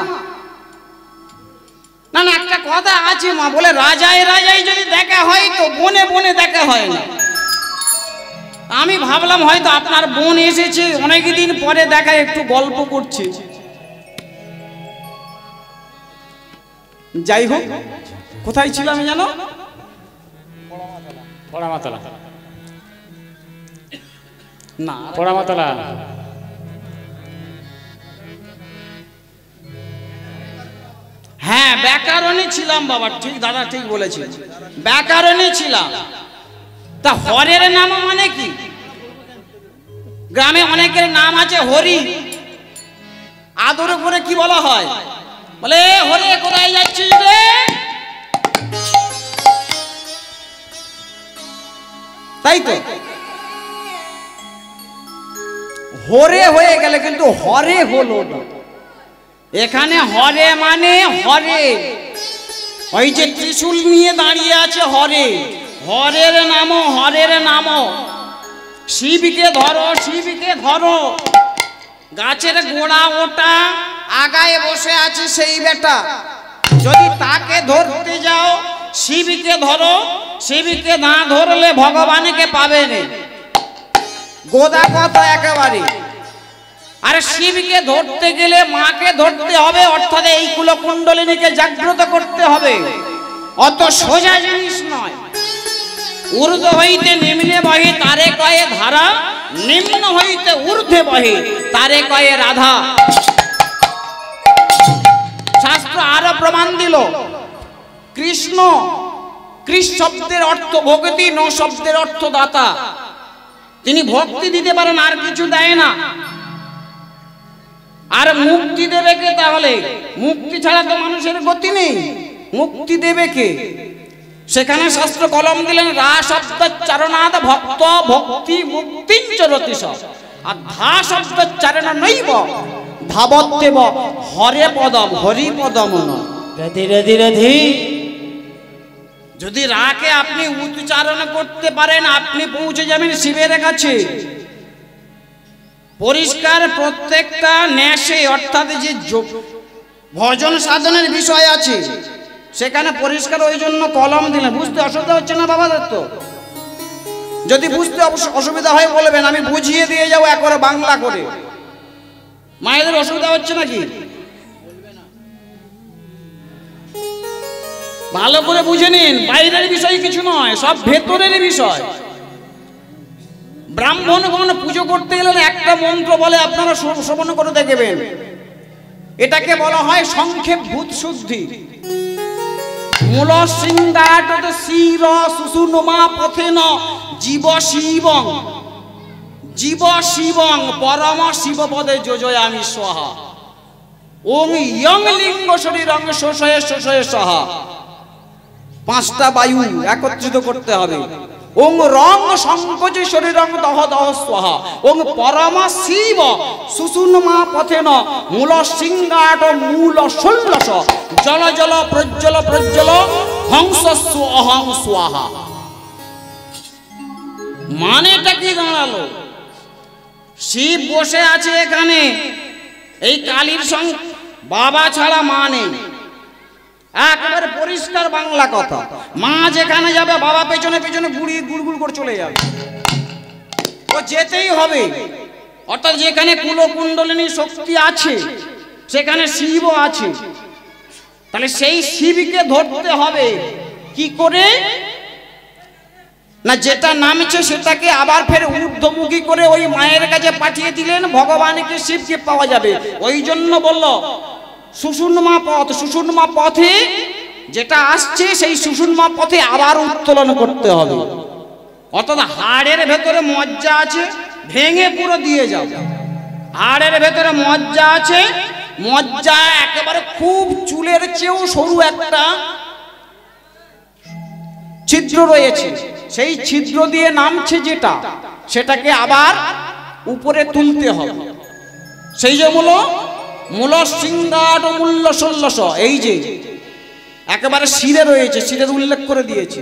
না না, একটা কথা আছে মা, বলে রাজায় রাজায় যদি দেখা হয় তো বনে বনে দেখা হয় না। আমি ভাবলাম হয়তো আপনার বোন এসেছে, অনেকদিন পরে দেখা, একটু গল্প করছে। যাই হোক, কোথায় ছিলাম জানো? পোড়ামাতলা। না, পোড়ামাতলা। হ্যাঁ, ব্যাকরণে ছিলাম বাবা, ঠিক দাদা ঠিক বলেছি, ব্যাকরণে ছিলাম। তা হরের নাম মানে কি? গ্রামে অনেকের নাম আছে হরি, আদরে করে কি বলা হয়? বলে হরে কোথায় যাচ্ছিস রে? তাই তো, হরে হয়ে গেলে কিন্তু হরে হলো না। এখানে হরে মানে হরে, ওই যে ত্রিশূল নিয়ে দাঁড়িয়ে আছে হরে, হরের নাম হরের নাম। শিবকে ধরো, শিবকে ধরো। গাছের গোড়া ওটা, আগায় বসে আছে সেই বেটা, যদি তাকে ধরতে যাও শিবকে ধরো, শিবকে না ধরলে ভগবানকে পাবে না। গোদা কথা একেবারে। আর শিবকে ধরতে গেলে মাকে ধরতে হবে, অর্থাৎ এই কুলকুণ্ডলিনীকে জাগ্রত করতে হবে। অত সোজা জিনিস নয়। ঊর্ধ্ব হইতে নিম্নে বহে তারে কয়ে ধারা, নিম্ন হইতে ঊর্ধ্বে বহে তারে কয়ে রাধা। শাস্ত্র আরো প্রমাণ দিল, কৃষ্ণ, কৃষ্ণ শব্দের অর্থ ভক্তি, ন শব্দের অর্থ দাতা। তিনি ভক্তি দিতে পারেন, আর কিছু দেয় না। আর মুক্তি দেবে কে? তাহলে মুক্তি ছাড়া তো মানুষের গতি নেই, মুক্তি দেবে কে? সেখানে শাস্ত্র কলম দিলেন, রা শব্দোচ্চারণাদ ভক্ত ভক্তি মুক্তিঞ্চ রতিশ, আর ধা শব্দোচ্চারণ নৈব ভাবত্যেব হরে পদম, হরি পদম নয়। রাধে রাধে রাধে। যদি রাকে আপনি উচ্চারণ করতে পারেন, আপনি পৌঁছে যাবেন শিবের কাছে। পরিষ্কার প্রত্যেকটা ন্যাসে, অর্থাৎ যে ভজন সাধনের বিষয় আছে সেখানে পরিষ্কার, ওই জন্য কলম দিলেন। বুঝতে অসুবিধা হচ্ছে না বাবাদের? তো যদি বুঝতে অসুবিধা হয় বলবেন, আমি বুঝিয়ে দিয়ে যাবো একবারে বাংলা করে। মায়েদের অসুবিধা হচ্ছে নাকি? ভালো করে বুঝে নিন, বাইরের বিষয় কিছু নয়, সব ভেতরের বিষয়। ব্রাহ্মণগণ পুজো করতে গেলে একটা মন্ত্র বলে, আপনারা শ্রবণ করে দেখবেন। এটাকে বলা হয় সংক্ষেপ ভূত শুদ্ধি। মূল সিংহাট শির সুষুম্না পথেন জীব শিবং, জীব শিবং পরম শিবপদে যোজয়ামি স্বাহা। ওং ইয়ং লিঙ্গ শরীরং শোষয়ে শোষয়ে সহা। পাঁচটা বায়ু একত্রিত করতে হবে। ওং রং সংকোচে শরীরং দহ দহ স্বাহা। ওং পরম শিব সুষুম্না পথেন মূল সিংহাট মূল ষোলশ জল জল প্রজ্জ্বল প্রজ্জ্বল হংসস্ব অহং স্বাহা। মানেটা কি দাঁড়ালো? শিব বসে আছে এখানে, এই কালীর সঙ্গে বাবা ছাড়া মা নেই। একেবারে পরিষ্কার বাংলা কথা। মা যেখানে যাবে, বাবা পেছনে পেছনে গুড়ি গুড়গুড় করে চলে যাবে, ও যেতেই হবে। অর্থাৎ যেখানে কুলকুণ্ডলিনী শক্তি আছে সেখানে শিবও আছে। তাহলে সেই শিবকে ধরতে হবে কি করে? না, যেটা নামছে সেটাকে আবার ফের ঊর্ধ্বমুখী করে ওই মায়ের কাছে পাঠিয়ে দিলেন, ভগবানকে শিবকে পাওয়া যাবে। ওই জন্য বলল সুষুম্না পথ, সুষুম্না পথে যেটা আসছে সেই সুষুম্না পথে আবার উত্তোলন করতে হবে। অর্থাৎ হাড়ের ভেতরে মজ্জা আছে, ভেঙে পুরো দিয়ে যাও। হাড়ের ভেতরে মজ্জা আছে, মজ্জা একেবারে খুব চুলের চেয়েও সরু একটা ছিদ্র রয়েছে, সেই ছিদ্র দিয়ে নামছে যেটা, সেটাকে আবার উপরে তুলতে হবে। সেই যে মূল মূল সিংহাট মূল্য ষোলশ, এই যে একেবারে শিরে রয়েছে, শিরের উল্লেখ করে দিয়েছে।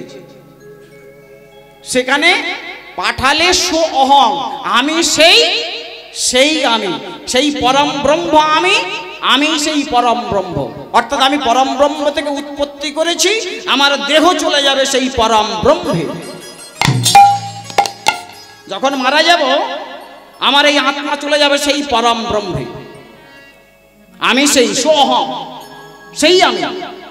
সেখানে পাঠালে সো অহং, আমি সেই সেই আমি সেই পরম ব্রহ্ম, আমি আমি সেই পরম ব্রহ্ম। অর্থাৎ আমি পরম ব্রহ্ম থেকে উৎপত্তি করেছি, আমার দেহ চলে যাবে সেই পরম ব্রহ্মে। যখন মারা যাব, আমার এই আত্মা চলে যাবে সেই পরম ব্রহ্মে। আমি সেই সোহম, সেই আমি,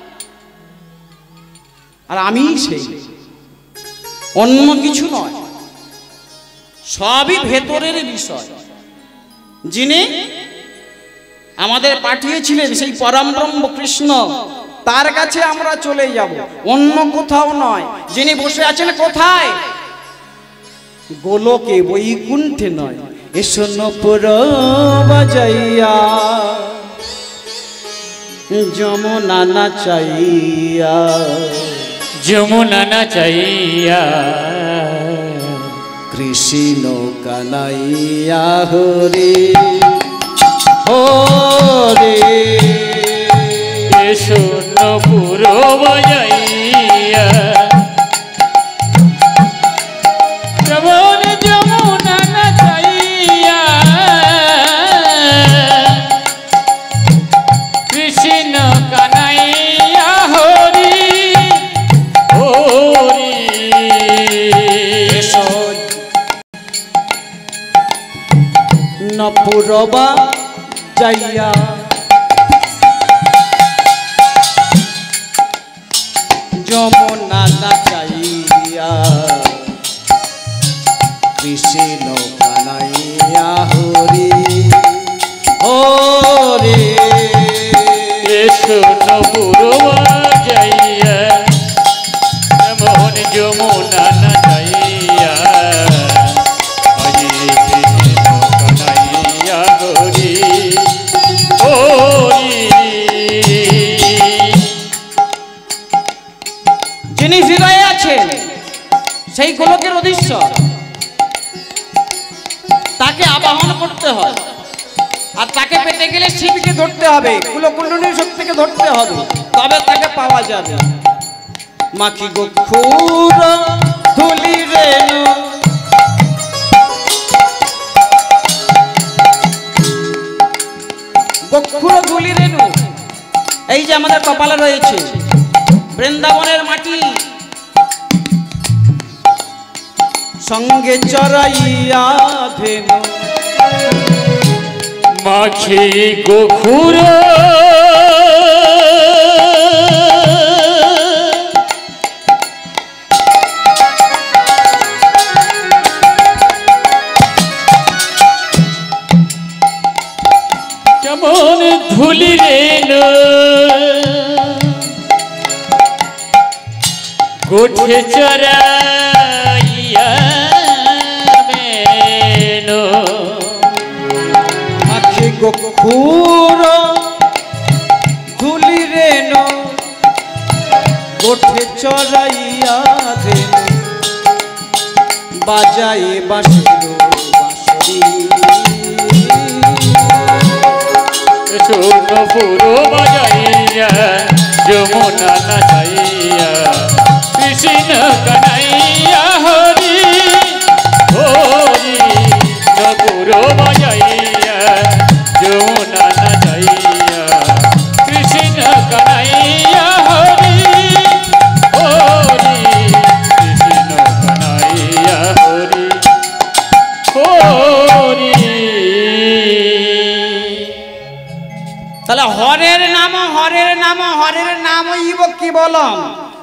আর আমি সেই, অন্য কিছু নয়। সবই ভেতরের বিষয়। যিনি আমাদের পাঠিয়েছিলেন সেই পরম ব্রহ্ম কৃষ্ণ, তার কাছে আমরা চলে যাব, অন্য কোথাও নয়। যিনি বসে আছেন কোথায়? গোলকে, বৈকুণ্ঠে নয়। এসো নপুর বাজাইয়া যমুনা নাচাইয়া, যমুনা নাচাইয়া কৃষ্ণ কানাইয়া হরে হরে। এসো নপুর বাজাইয়া যমুনা নাচাইয়া কৃষ্ণ কানাইয়া হরি হরি। এসো নপুর বাজাইয়া যমুনা নাচাইয়া কৃষ্ণ কানাইয়া হরি হরে কৃষ্ণ পুরবা যাইয়া মোহন যমুনা নাচাইয়া হরি কৃষ্ণ কানাইয়া হরি হরি। যিনি হৃদয়ে আছেন সেই গোলকের অধীশ্বর, তাকে আবাহন করতে হয়। আর তাকে পেতে গেলে শিবকে ধরতে হবে, কুলকুণ্ডলীর শক্তিকে ধরতে হবে, তবে তাকে পাওয়া যাবে। মাখি গক্ষুর ধুলি রেণু গক্ষুর ধুলি রেণু, এই যে আমাদের কপালে রয়েছে বৃন্দাবনের মাটি, সঙ্গে চড়াইয়া ধেনু মাখি গখুর কেমন ধুলি রেণু গোঠে চড়াইয়া মেনো মাখি গক্ষুর ধুলি রেণু গোঠে চড়াইয়া ধেনু বাজাই বাঁশির বাঁশরি সোন পুরো বাজাইয়া যমুনা নাচাইয়া কৃষ্ণ কানাইয়া হরি হরি পুরো বাজাইয়া যমুনা নাচাইয়া কৃষ্ণ কানাইয়া হরি হরি কৃষ্ণ কানাইয়া হরি হরি। তাহলে হরের নাম হরের নাম হরের নাম ইব কি বলম,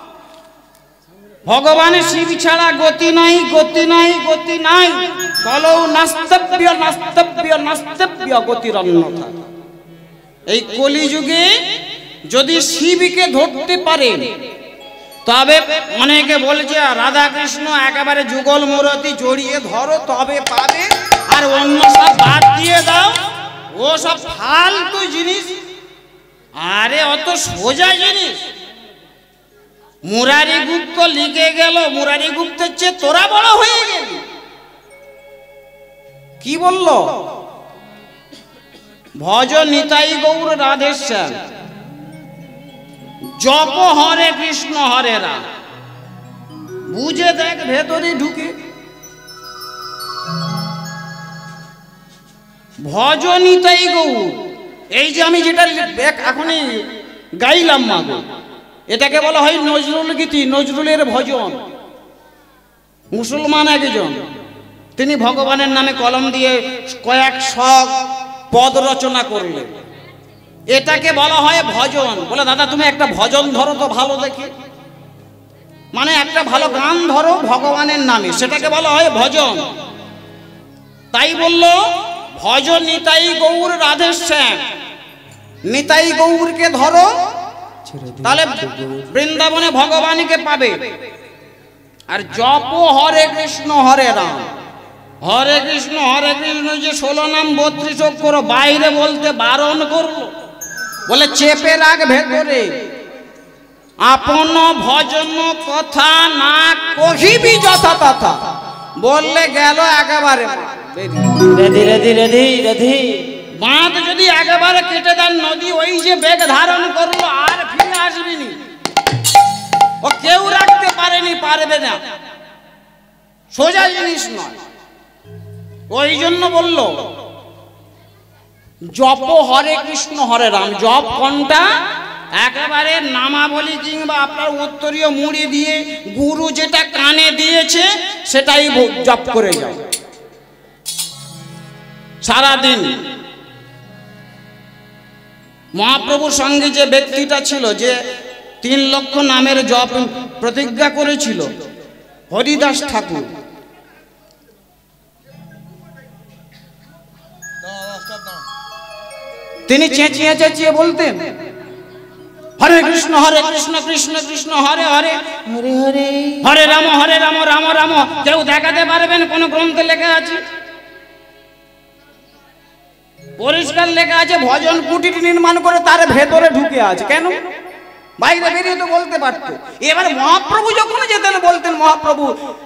ভগবান শিব ছাড়া গতি নাই, গতি নাই, গতি নাই। কলৌ নাস্তব্য নাস্তব্য নাস্তব্য গতির অন্যথা। এই কলিযুগে যদি শিবকে ধরতে পারে, তবে অনেকে বলছে রাধা কৃষ্ণ একেবারে যুগল মূরতি জড়িয়ে ধরো তবে পাবে, আর অন্য সব বাদ দিয়ে দাও, ও সব ফালতু জিনিস। আরে অত সোজা জিনিস। মুরারি গুপ্ত লিখে গেল, মুরারি গুপ্তের চেয়ে তোরা বড় হয়ে গেলি। কি বলল? ভজ নিতাই গৌর রাধেশ্যাম, জপ হরে কৃষ্ণ হরে রাম। বুঝে দেখ ভেতরে ঢুকে। ভজ নিতাই গৌর, এই যে আমি যেটা এখনই গাইলাম মাগো, এটাকে বলা হয় নজরুল গীতি, নজরুলের ভজন। মুসলমান একজন, তিনি ভগবানের নামে কলম দিয়ে কয়েক শক পদ রচনা করলেন, এটাকে বলা হয় ভজন। বলে দাদা তুমি একটা ভজন ধরো তো ভালো দেখে, মানে একটা ভালো গান ধরো ভগবানের নামে, সেটাকে বলা হয় ভজন। তাই বলল ভজন নিতাই গৌর রাধেশ্যাম, নিতাই গৌরকে ধরো, তাহলে বৃন্দাবনে ভগবানকে পাবে। আর জপ হরে কৃষ্ণ হরে রাম, হরে কৃষ্ণ হরে কৃষ্ণ যে ষোলো নাম বত্রিশ অক্ষর বাইরে বলতে বারণ করলো, বলে চেপে রাখ ভেতরে। আপন ভজন কথা না কহিবি যথা তথা, বললে গেল একেবারে। ধীরে ধীরে ধীরে ধীরে বাঁধ যদি একেবারে কেটে দেন নদী, ওই যে বেগ ধারণ করলো আর ফিরে আসবিনি, ও কেউ রাখতে পারেনি, পারবে না, সোজা জিনিস নয়। ওই জন্য বলল জপ হরে কৃষ্ণ হরে রাম। জপ কোনটা? একেবারে নামাবলী কিংবা আপনার উত্তরীয় মুড়ি দিয়ে গুরু যেটা কানে দিয়েছে সেটাই জপ করে যাও সারাদিন। মহাপ্রভুর সঙ্গে যে ব্যক্তিটা ছিল, যে তিন লক্ষ নামের জপ প্রতিজ্ঞা করেছিল, হরিদাস ঠাকুর, তিনি চেঁচিয়ে চেঁচিয়ে বলতেন, হরে কৃষ্ণ হরে কৃষ্ণ কৃষ্ণ কৃষ্ণ হরে হরে, হরে হরে, হরে রাম হরে রাম রাম রাম। কেউ দেখাতে পারবেন কোন গ্রন্থে লেখা আছে? পরিষ্কার লেখা আছে ভজন কুটির নির্মাণ করে তার ভেতরে ঢুকে আছে। কেন? বাইরে বেরিয়ে তো বলতে পারতো। এবার মহাপ্রভু যখন যেতেন বলতেন, মহাপ্রভু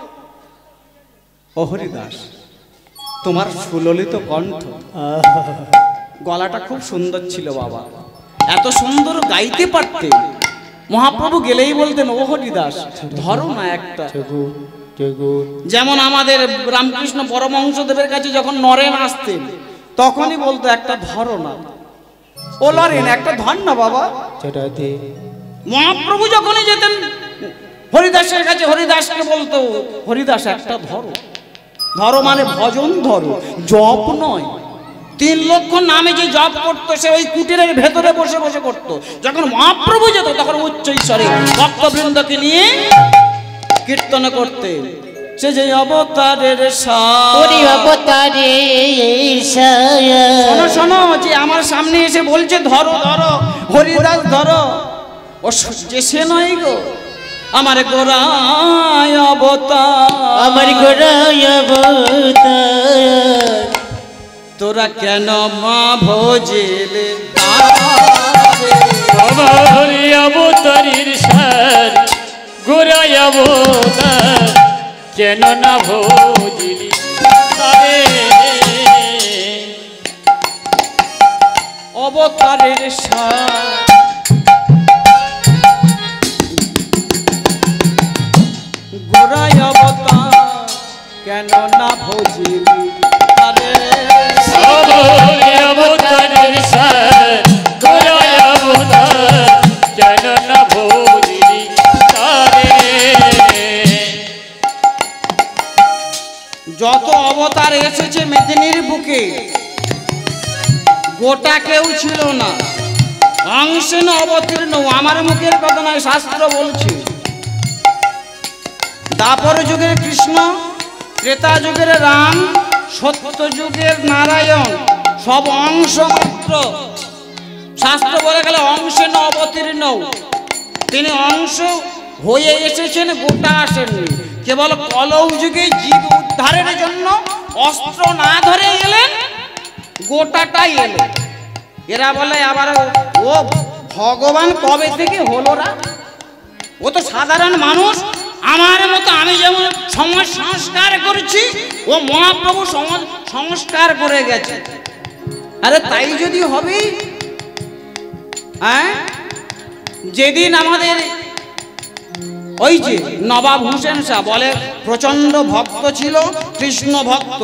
ও হরিদাস, তোমার সুললিত কণ্ঠ, গলাটা খুব সুন্দর ছিল বাবা, এত সুন্দর গাইতে পারতে। মহাপ্রভু গেলেই বলতেন, ও হরিদাস ধরো না একটা। যেমন আমাদের রামকৃষ্ণ পরমহংসদেবের কাছে যখন নরেন আসতেন তখনই বলতো, একটা ধরো না। ও নরেন একটা ধর না বাবা। মহাপ্রভু যখনই যেতেন হরিদাসের কাছে, হরিদাসকে বলতো, হরিদাস একটা ধরো। ধরো মানে ভজন ধরো, জপ নয়। তিন লক্ষ নামে যে জপ করতো সে ওই কুটিরের ভেতরে বসে বসে করতো। যখন মহাপ্রভু যেত তখন উচ্চ ঈশ্বরে ভক্তবৃন্দকে নিয়ে কীর্তন করতে। সে যে অবতারের শোনো শোনো, যে আমার সামনে এসে বলছে ধরো ধরো, হরিদাস ধরো, ও যে সে নয় গো, আমার গোরায় অবতার, আমার গোরায় অবতার। তোরা কেন মা ভোজেলে আমার অবতারের সার, গোরায় অবতার, কেন না ভোজিলি তারে। অবতারের সার গোরায় অবতার, কেন না ভোজিলি তারে। অবতারের সার, গোরায় অবতার, কেন না ভোজিলি তারে। যত অবতার এসেছে মেদিনীর বুকে, গোটা কেউ ছিল না, অংশে না অবতীর্ণ। আমার মুখের কথা নয়, শাস্ত্র বলছে। দ্বাপর যুগের কৃষ্ণ, ত্রেতা যুগের রাম, সত্য যুগের নারায়ণ, সব অংশ মাত্র। শাস্ত্র বলে গেলে অংশে না অবতীর্ণ। তিনি অংশ হয়ে এসেছেন, গোটা আসেননি। কেবল কলৌ যুগে জীব উদ্ধারের জন্য অস্ত্র না ধরে গেলেন, গোটাটাই এলো। এরা বলে আবার ও ভগবান কবে থেকে হলো রা? ও তো সাধারণ মানুষ, আমার মতো। আমি যেমন সমাজ সংস্কার করছি, ও মহাপ্রভু সমাজ সংস্কার করে গেছে। আরে তাই যদি হবে, হ্যাঁ, যেদিন আমাদের ওই যে নবাব হুসেন শাহ বলে প্রচন্ড ভক্ত ছিল, কৃষ্ণ ভক্ত।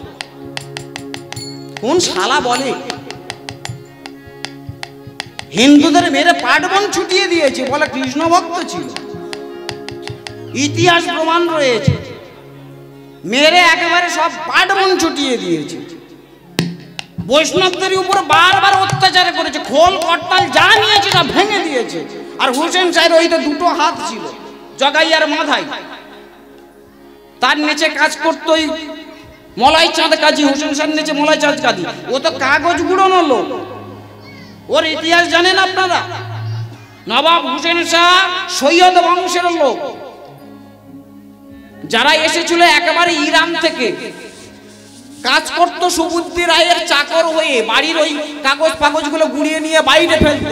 কোন শালা বলে হিন্দুদের মেরে পাটবন ছুটিয়ে দিয়েছে, বলে কৃষ্ণ ভক্ত ছিল। ইতিহাস প্রমাণ রয়েছে, মেরে একেবারে সব পাটবন ছুটিয়ে দিয়েছে। বৈষ্ণবদের উপর বারবার অত্যাচার করেছে, খোল কট্টাল যা নিয়েছে সব ভেঙে দিয়েছে। আর হুসেন শাহের ওই তো দুটো হাত ছিল জগাইয়ার মাথায়, তার নিচে কাজ করতো ওই মলাই চাঁদ কাজী। হুসেন শাহের নিচে মলাই চাঁদ কাজী, ও তো কাগজ গুঁড়োনো লোক। ওর ইতিহাস জানেন আপনারা? নবাব হুসেন শাহ সৈয়দ বংশের লোক, যারা এসেছিল একেবারে ইরান থেকে। কাজ করতো সুবুদ্ধি রায়ের চাকর হয়ে, বাড়ির ওই কাগজ ফাগজগুলো গুঁড়িয়ে নিয়ে বাইরে ফেলতো।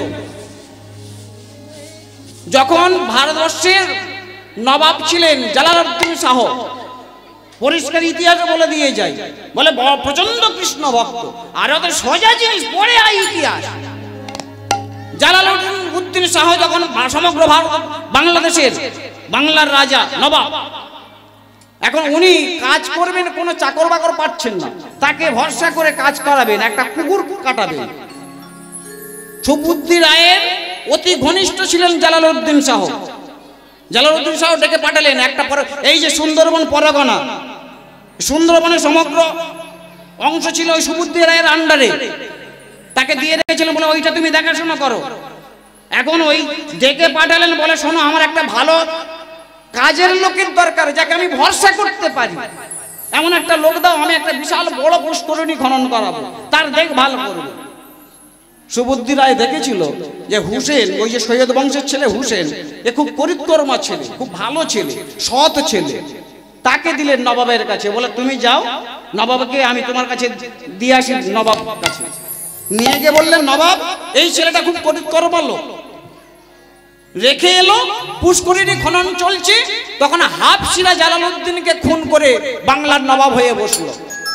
যখন ভারতবর্ষের নবাব ছিলেন জালালউদ্দিন শাহ, পরিষ্কার ইতিহাসে বলে দিয়ে যায়, বলে প্রচন্ড কৃষ্ণ ভক্ত। আর ওদের সোজা জিনিস পড়ে আয় ইতিহাস। জালালউদ্দিন শাহ যখন সমগ্র ভারত বাংলাদেশের বাংলার রাজা নবাব, এখন উনি কাজ করবেন, কোনো চাকর বাকর পাচ্ছেন না, তাকে ভরসা করে কাজ করাবেন, একটা কুকুর কাটাবেন। সুবুদ্ধি রায়ের অতি ঘনিষ্ঠ ছিলেন জালালউদ্দিন শাহ। জালালউদ্দিন শাহ ডেকে পাঠালেন একটা, এই যে সুন্দরবন পরগনা, সুন্দরবনের সমগ্র অংশ ছিল ওই সুবুদ্ধি রায়ের আন্ডারে, তাকে দিয়ে রেখেছিলেন, বলে ওইটা তুমি দেখাশোনা করো। এখন ওই ডেকে পাঠালেন, বলে শোনো, আমার একটা ভালো কাজের লোকের দরকার, যাকে আমি ভরসা করতে পারি, এমন একটা লোক দাও, আমি একটা বিশাল বড় পুষ্করিণী খনন করাবো, তার দেখভাল করবো। সুবুদ্ধি রায় দেখেছিল যে হুসেন, ওই যে সৈয়দ বংশের ছেলে হুসেন, এ খুব করিতকর্মা ছেলে, খুব ভালো ছেলে, সৎ ছেলে। তাকে দিলেন নবাবের কাছে, বলে তুমি যাও, নবাবকে আমি তোমার কাছে দিয়ে আসি। নবাব কাছে নিয়ে গিয়ে বললেন, নবাব এই ছেলেটা খুব করিতকর্মা লোক। রেখে এলো, পুষ্করিণী খনন চলছে, তখন হাফসিরা জালালউদ্দিনকে খুন করে বাংলার নবাব হয়ে বসলো।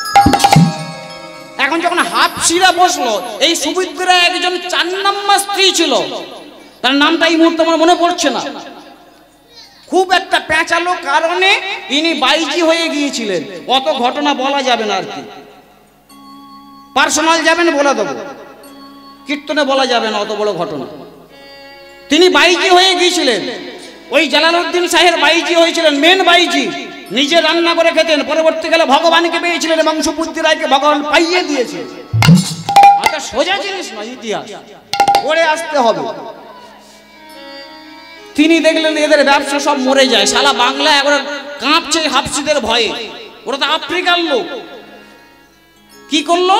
এখন যখন হাফসিরা বসলো, এই সুবুদ্ধরা একজন চার নম্বর স্ত্রী ছিল, তার নামটা এই মুহূর্তে আমার মনে পড়ছে না। খুব একটা পেঁচালো কারণে ইনি বাইজি হয়ে গিয়েছিলেন। অত ঘটনা বলা যাবে না আর কি, পার্সোনাল যাবেন বলে দেবো, কীর্তনে বলা যাবে না অত বড় ঘটনা। তিনি বাইজি হয়ে গিয়েছিলেন, ওই জালালউদ্দিন শাহের বাইজি হয়েছিলেন, মেন বাইজি। নিজে রান্না করে খেতেন, পরবর্তীকালে ভগবানকে পেয়েছিলেন এবং সুবুদ্ধি রায়কে ভগবান পাইয়ে দিয়েছে। এটা সোজা জিনিস নয়, ইতিহাস পড়ে আসতে হবে। তিনি দেখলেন এদের ব্যবসা সব মরে যায়, সারা বাংলা এখন কাঁপছে হাফসিদের ভয়ে। ওরা তো আফ্রিকার লোক। কি করলো,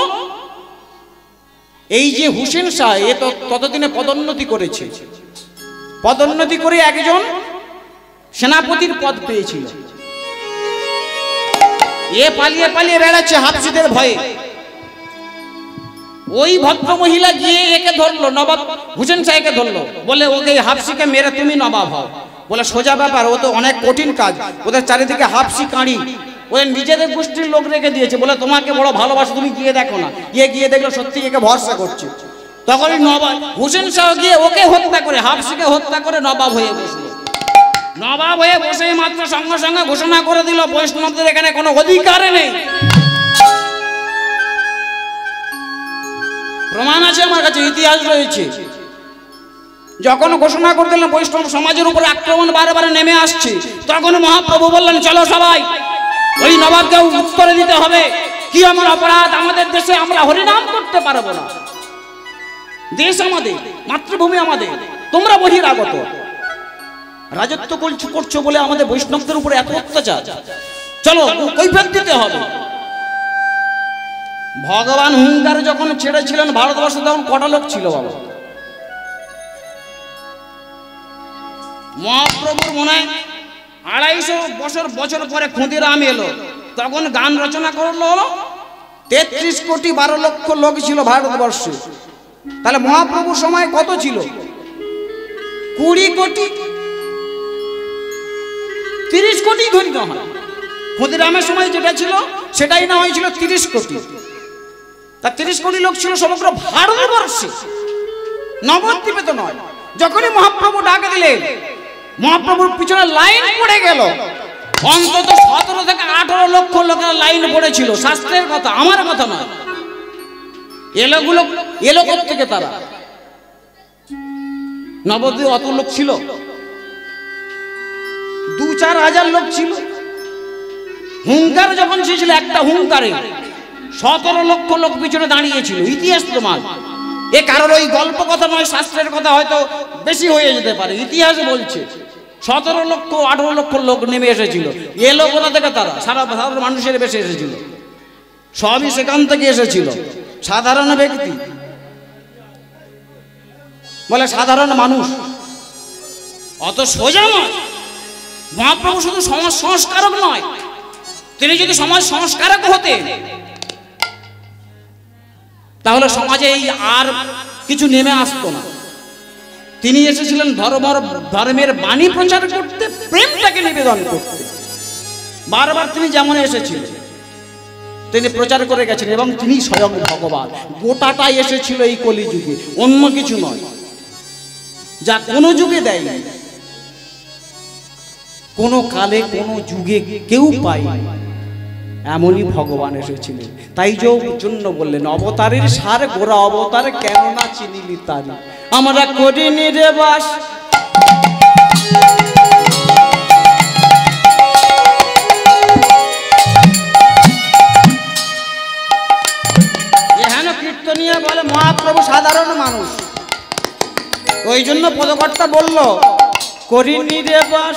এই যে হুসেন শাহ, এ তো ততদিনে পদোন্নতি করেছে, পদোন্নতি করে একজন সেনাপতির পদ পেয়েছিল। এ পালিয়ে পালিয়ে বেড়াচ্ছে হাফসিদের ভয়ে। ওই ভদ্র মহিলা গিয়ে একে ধরলো, নবাব হুসেন শাহকে ধরলো, বলে ওকে হাফসিকে মেরে তুমি নবাব হও। বলে সোজা ব্যাপার, ও তো অনেক কঠিন কাজ, ওদের চারিদিকে হাফসি কাঁড়ি, ওদের নিজেদের গোষ্ঠীর লোক রেখে দিয়েছে। বলে তোমাকে বড় ভালোবাসে, তুমি গিয়ে দেখো না। গিয়ে গিয়ে দেখলো সত্যি একে ভরসা করছে। তখন নবাব হুসেন শাহ গিয়ে ওকে হত্যা করে, হাফসিকে হত্যা করে নবাব হয়ে বসলো। নবাব হয়ে বসে মাত্র সঙ্গে সঙ্গে ঘোষণা করে দিল, বৈষ্ণবদের এখানে কোনো অধিকার নেই। প্রমাণ আছে আমার কাছে, ইতিহাস রয়েছে। যখন ঘোষণা করে দিলেন বৈষ্ণব সমাজের উপরে আক্রমণ বারে বারে নেমে আসছে, তখন মহাপ্রভু বললেন, চলো সবাই ওই নবাবকে উত্তরে দিতে হবে। কি আমার অপরাধ, আমাদের দেশে আমরা হরিনাম করতে পারবো না, দেশ আমাদের, মাতৃভূমি আমাদের, তোমরা বহিরাগত, রাজত্ব করছো বলে আমাদের বৈষ্ণবদের উপরে এত অত্যাচার, চলো কৈফিয়ত দিতে হবে। ভগবান হুঙ্কার যখন ছেড়েছিলেন ভারতবর্ষে, তখন কটা লোক ছিল বাবা? মহাপ্রভুর মনে হয় আড়াইশো বছর বছর পরে ক্ষুদিরাম এলো, তখন গান রচনা করলো, তেত্রিশ কোটি বারো লক্ষ লোক ছিল ভারতবর্ষে। তাহলে মহাপ্রভুর সময় কত ছিল? কুড়ি কোটি, তিরিশ কোটি ধরি না হয়। ক্ষুদিরামের সময় যেটা ছিল সেটাই না হয়েছিল তিরিশ কোটি। তা তিরিশ কোটি লোক ছিল সমগ্র ভারতবর্ষে, নবদ্বীপে তো নয়। যখনই মহাপ্রভু ডাক দিলেন, মহাপ্রভুর পিছনে লাইন পড়ে গেল, অন্তত সতেরো থেকে আঠারো লক্ষ লোকের লাইন পড়েছিল। শাস্ত্রের কথা, আমার কথা নয়। এলোগুলো এলো থেকে তারা, নবদ্বীপ অত লোক ছিল, দু চার হাজার লোক ছিল। হুঙ্কার যখন ছিল, একটা হুঙ্কারে সতেরো লক্ষ লোক পিছনে দাঁড়িয়েছিল। ইতিহাস প্রমাণ, এ কারোর ওই গল্প কথা নয়, শাস্ত্রের কথা হয়তো বেশি হয়ে যেতে পারে। ইতিহাস বলছে সতেরো লক্ষ আঠারো লক্ষ লোক নেমে এসেছিল। এলো কোথা থেকে? তারা সারা সাধারণ মানুষের বেশি এসেছিল, সবই সেখান থেকে এসেছিল। সাধারণ ব্যক্তি বলে সাধারণ মানুষ, অত সোজা নয়। মহাপ্রভু শুধু সমাজ সংস্কারক নয়, তিনি যদি সমাজ সংস্কারক হতেন তাহলে সমাজে এই আর কিছু নেমে আসতো না। তিনি এসেছিলেন ধর্ম ধর্মের বাণী প্রচার করতে, প্রেমটাকে নিবেদন করতে। বারবার তিনি যেমন এসেছিলেন তিনি প্রচার করে গেছেন, এবং তিনি স্বয়ং ভগবান। গোটাটাই এসেছিল এই কলিযুগে, অন্য কিছু নয়, যা কোনো যুগে দেয়নি, কোনো কালে কোনো যুগে কেউ পায়নি। এমনই ভগবান এসেছিলেন। তাই জন্য বললেন, অবতারের সার গোরা অবতার, কেন না চিনিলি তারি। আমরা করিনি রে বাস এখানে কীর্তনিয়া বলে মহাপ্রভু সাধারণ মানুষ। ওই জন্য পদকর্তা বলল, করিনি রে বাস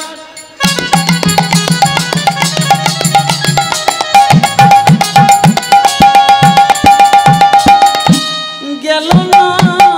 গেল না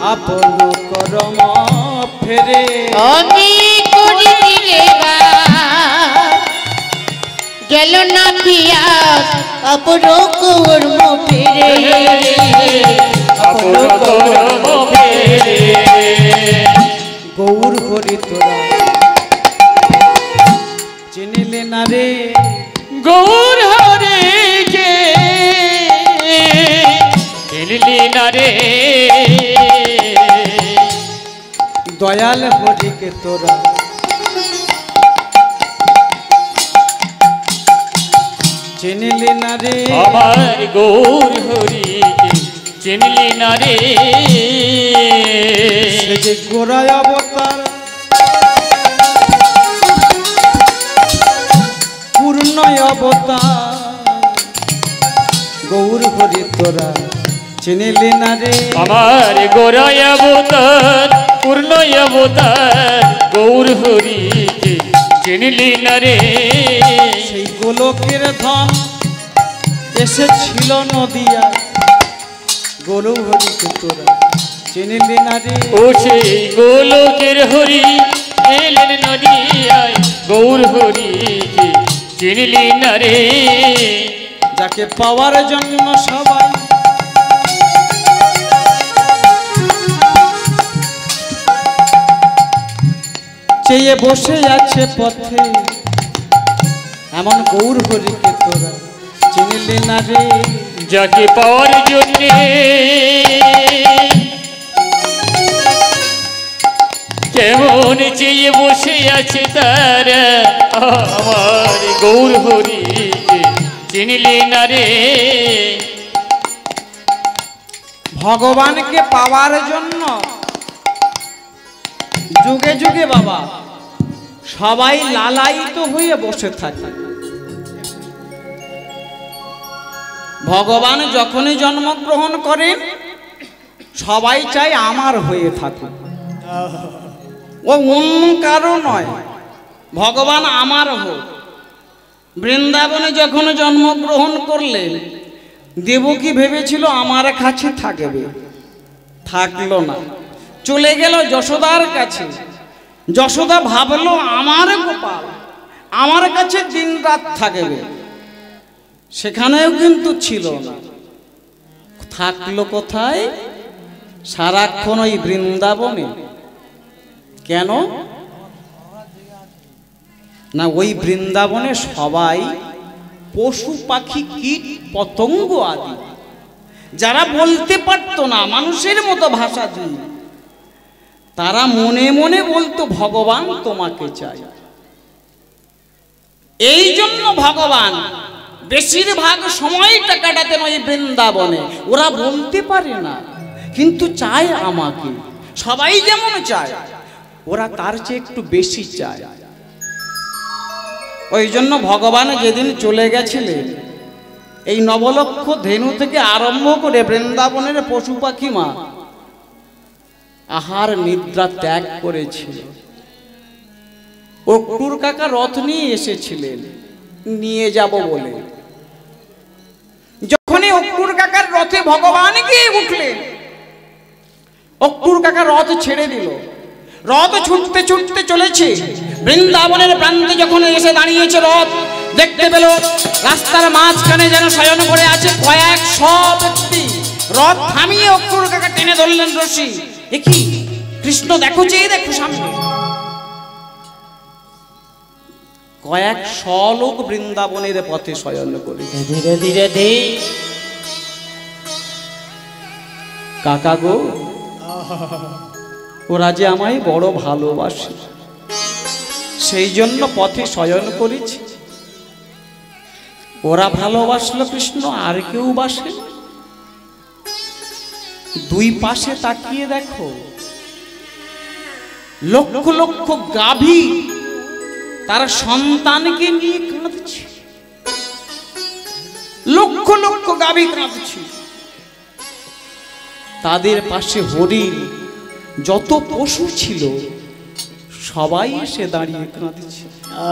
আপন করম ফেরে আমি করি রে গেল না পিয়াস আপন কর্ম ফেরে আপন কর্ম ফেরে গৌর হরি তোরা চিনিলে না রে গৌর হরে কে চিনলি না রে দয়াল হরিকে তোরা চিনিলে না রে আমার গৌর হরি কে চিনলি না রে সে যে গোড়ায় অবতার পূর্ণ অবতার গৌর হরি তোরা চিনিলে না রে আমার গোরায় অবতার পূর্ণ অবতার গৌর হরি কে চিনলি না রে সেই গোলকের ধন এসেছিল নদিয়া গৌর হরিকে তোরা চিনিলে না রে ও সেই গোলকের হরি এলেন নদিয়ায় গৌর হরি কে চিনলি না রে যাকে পাওয়ার জন্য সবাই চেয়ে বসে আছে পথে এমন গৌর হরিকে তোরা চিনিলে না রে যাকে পাওয়ার জন্যে কেমন চেয়ে বসে আছে তারা আমার গৌর হরি চিনলি না রে ভগবানকে পাওয়ার জন্য যুগে যুগে বাবা সবাই লালায়িত হয়ে বসে থাকে ভগবান যখনই জন্মগ্রহণ করেন সবাই চায় আমার হয়ে থাকে ও অন্য কারো নয় ভগবান আমার হোক বৃন্দাবনে যখন জন্মগ্রহণ করলেন দেবকী ভেবেছিল আমার কাছে থাকবে থাকলো না চলে গেল যশোদার কাছে যশোদা ভাবলো আমার গোপাল আমার কাছে দিন রাত থাকবে সেখানেও কিন্তু ছিল না থাকলো কোথায় সারাক্ষণ ওই বৃন্দাবনে কেন না ওই বৃন্দাবনে সবাই পশু পাখি কীট পতঙ্গ আদি যারা বলতে পারতো না মানুষের মতো ভাষা দিয়ে তারা মনে মনে বলতো ভগবান তোমাকে চাই এই জন্য ভগবান বেশিরভাগ সময়টা কাটাতেন ওই বৃন্দাবনে ওরা বলতে পারে না কিন্তু চায় আমাকে সবাই যেমন চায় ওরা তার চেয়ে একটু বেশি চায় ওই জন্য ভগবান যেদিন চলে গেছিলেন এই নবলক্ষ ধেনু থেকে আরম্ভ করে বৃন্দাবনের পশু পাখি মা আহার নিদ্রা ত্যাগ করেছিল অক্টুর কাকা রথ নিয়ে এসেছিলেন নিয়ে যাব বলে যখনই অক্টুর কাকার রথে ভগবান গিয়ে উঠলেন অক্টুর কাকা রথ ছেড়ে দিল রথ ছুটতে ছুটতে চলেছে বৃন্দাবনের প্রান্তে যখন এসে দাঁড়িয়েছে রথ দেখতে পেল রাস্তার মাঝখানে যেন শয়ন করে আছে কয়েকশো ব্যক্তি রথ থামিয়ে অক্টুর কাকা টেনে ধরলেন রশি এ কি কৃষ্ণ দেখো চেয়ে দেখো সামনে কয়েকশো লোক বৃন্দাবনের পথে শয়ন করে ধীরে ধীরে ধীরে কাকা গো ওরা যে আমায় বড় ভালোবাসে সেই জন্য পথে শয়ন করেছি ওরা ভালোবাসলো কৃষ্ণ আর কেউ বাসে দুই পাশে তাকিয়ে দেখো লক্ষ লক্ষ গাভী তার সন্তানকে নিয়ে কাঁদছে লক্ষ লক্ষ গাভী কাঁদছে তাদের পাশে হরিণ যত পশু ছিল সবাই এসে দাঁড়িয়ে কাঁদছে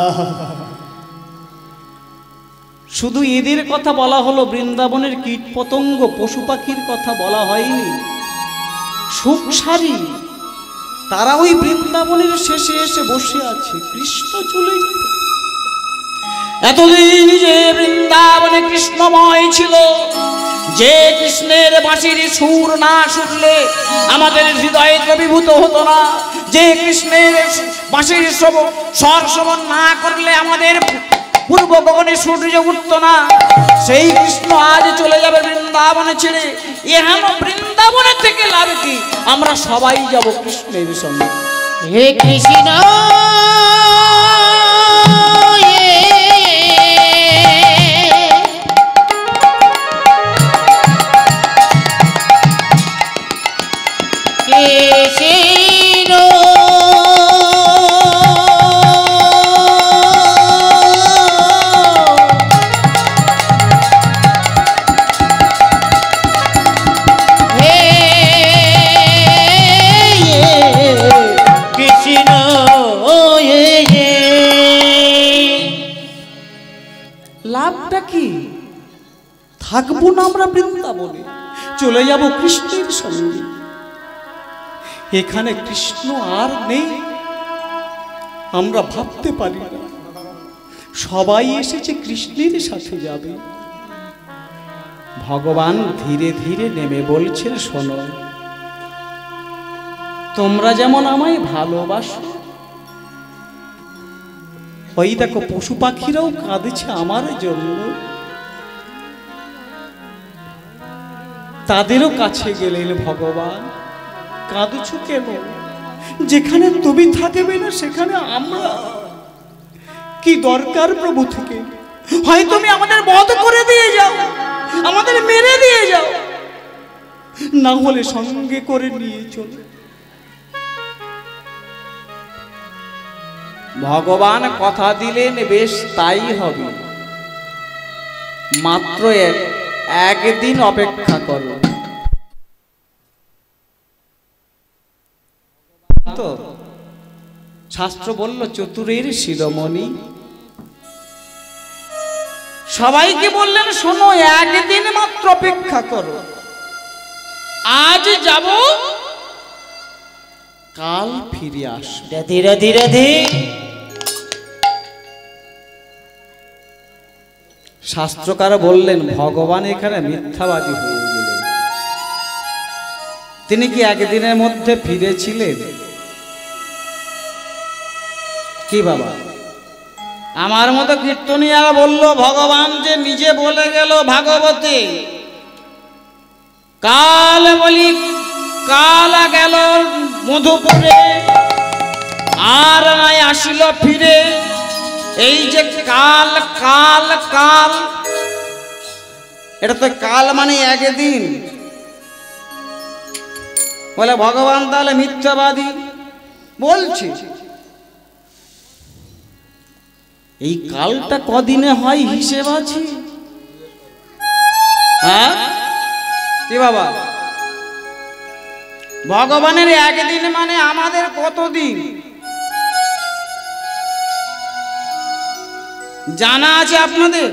শুধু এদের কথা বলা হলো বৃন্দাবনের কীট পতঙ্গ পশু পাখির কথা বলা হয়নি সুখসারী, তারা ওই বৃন্দাবনের শেষে এসে বসে আছে, কৃষ্ণ চলে যাবে। এতদিন যে বৃন্দাবনে কৃষ্ণময় ছিল, যে কৃষ্ণের বাঁশির সুর না শুনলে আমাদের হৃদয়ে দ্রবীভূত হতো না, যে কৃষ্ণের বাঁশির স্বর শ্রবণ না করলে আমাদের পূর্ব গগনে সূর্য উঠত না, সেই কৃষ্ণ আজ চলে যাবে বৃন্দাবনে ছেড়ে। এহেন বৃন্দাবনে থেকে লাভ কি? আমরা সবাই যাব কৃষ্ণের সঙ্গে। হে কৃষ্ণ লাভটা কি? থাকবো না আমরা বৃন্দাবনে, চলে যাব কৃষ্ণের সঙ্গে। এখানে কৃষ্ণ আর নেই, আমরা ভাবতে পারি না। সবাই এসেছে কৃষ্ণের সাথে যাবে। ভগবান ধীরে ধীরে নেমে বলছেন, শোনো, তোমরা যেমন আমায় ভালোবাসো, ওই দেখো পশু পাখিরাও কাঁদছে আমার জন্য, তাদেরও কাছে গেলেন ভগবান। কাঁদছো কেন? যেখানে তুমি থাকবে না সেখানে আমরা। কি দরকার প্রভু থেকে? হয় তুমি আমাদের বধ করে দিয়ে যাও, আমাদের মেরে দিয়ে যাও, না হলে সঙ্গে করে নিয়ে চলো। ভগবান কথা দিলেন, বেশ তাই হবে, মাত্র একদিন অপেক্ষা করো। তো শাস্ত্র বলল চতুরের শিরোমণি। সবাইকে বললেন, শোনো, একদিন মাত্র অপেক্ষা করো, আজ যাব, কাল ফিরে আসবে। রাধে রাধে রাধে। শাস্ত্রকার বললেন, ভগবান এখানে মিথ্যাবাদী হয়ে গেলেন। তিনি কি একদিনের মধ্যে ফিরেছিলেন? কি বাবা, আমার মতো কীর্তনিয়ারা বলল, ভগবান যে নিজে বলে গেল ভাগবতে, কাল বলি কাল গেল মধুপুরে, আর নাই আসিল ফিরে। এই যে কাল কাল কাল, এটা তো কাল মানে একদিন। বলে ভগবান তাহলে মিথ্যাবাদী বলছে। এই কালটা কদিনে হয় হিসেব আছে? হ্যাঁ কি বাবা, ভগবানের একদিন মানে আমাদের কতদিন জানা আছে আপনাদের?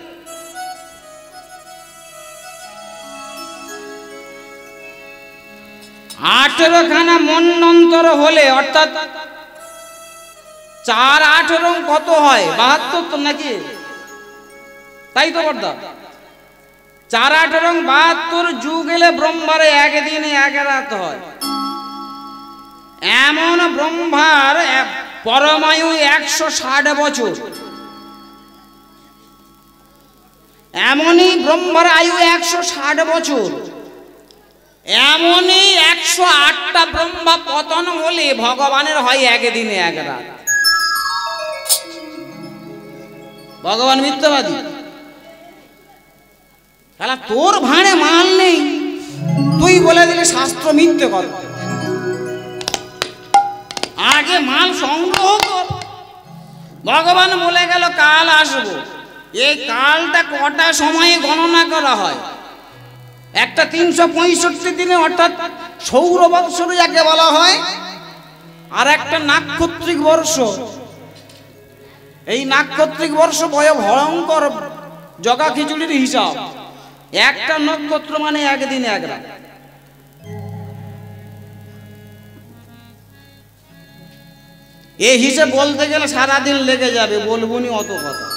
আঠেরো খানা মন্বন্তর হলে, অর্থাৎ চার আঠেরো কত হয়? বাহাত্তর তো নাকি? তাই তো বর্দা, চার আঠেরো বাহাত্তর যুগ এলে ব্রহ্মারে একদিনে এক রাত হয়। এমন ব্রহ্মার পরমায়ু একশো ষাট বছর, এমনই ব্রহ্মার আয়ু একশো ষাট বছর, এমনই একশো আটটা ব্রহ্মা পতন হলে ভগবানের হয় একদিনে এক রাত। ভগবান মিথ্যাবাদী? তাহলে তোর ভাঁড়ে মাল নেই, তুই বলে দিলে শাস্ত্র মিথ্যে কর। আগে মাল সংগ্রহ কর। ভগবান বলে গেল কাল আসবো, এই কালটা কটা সময়ে গণনা করা হয়? একটা তিনশো পঁয়ষট্টি দিনে, অর্থাৎ সৌর বৎসর যাকে বলা হয়, আর একটা নাক্ষত্রিক বর্ষ। এই নাক্ষত্রিক বর্ষ বয় ভয়ঙ্কর জগা খিচুড়ির হিসাব। একটা নক্ষত্র মানে একদিন এক রাত। এই হিসেবে বলতে গেলে সারাদিন লেগে যাবে, বলবুনি অত কথা।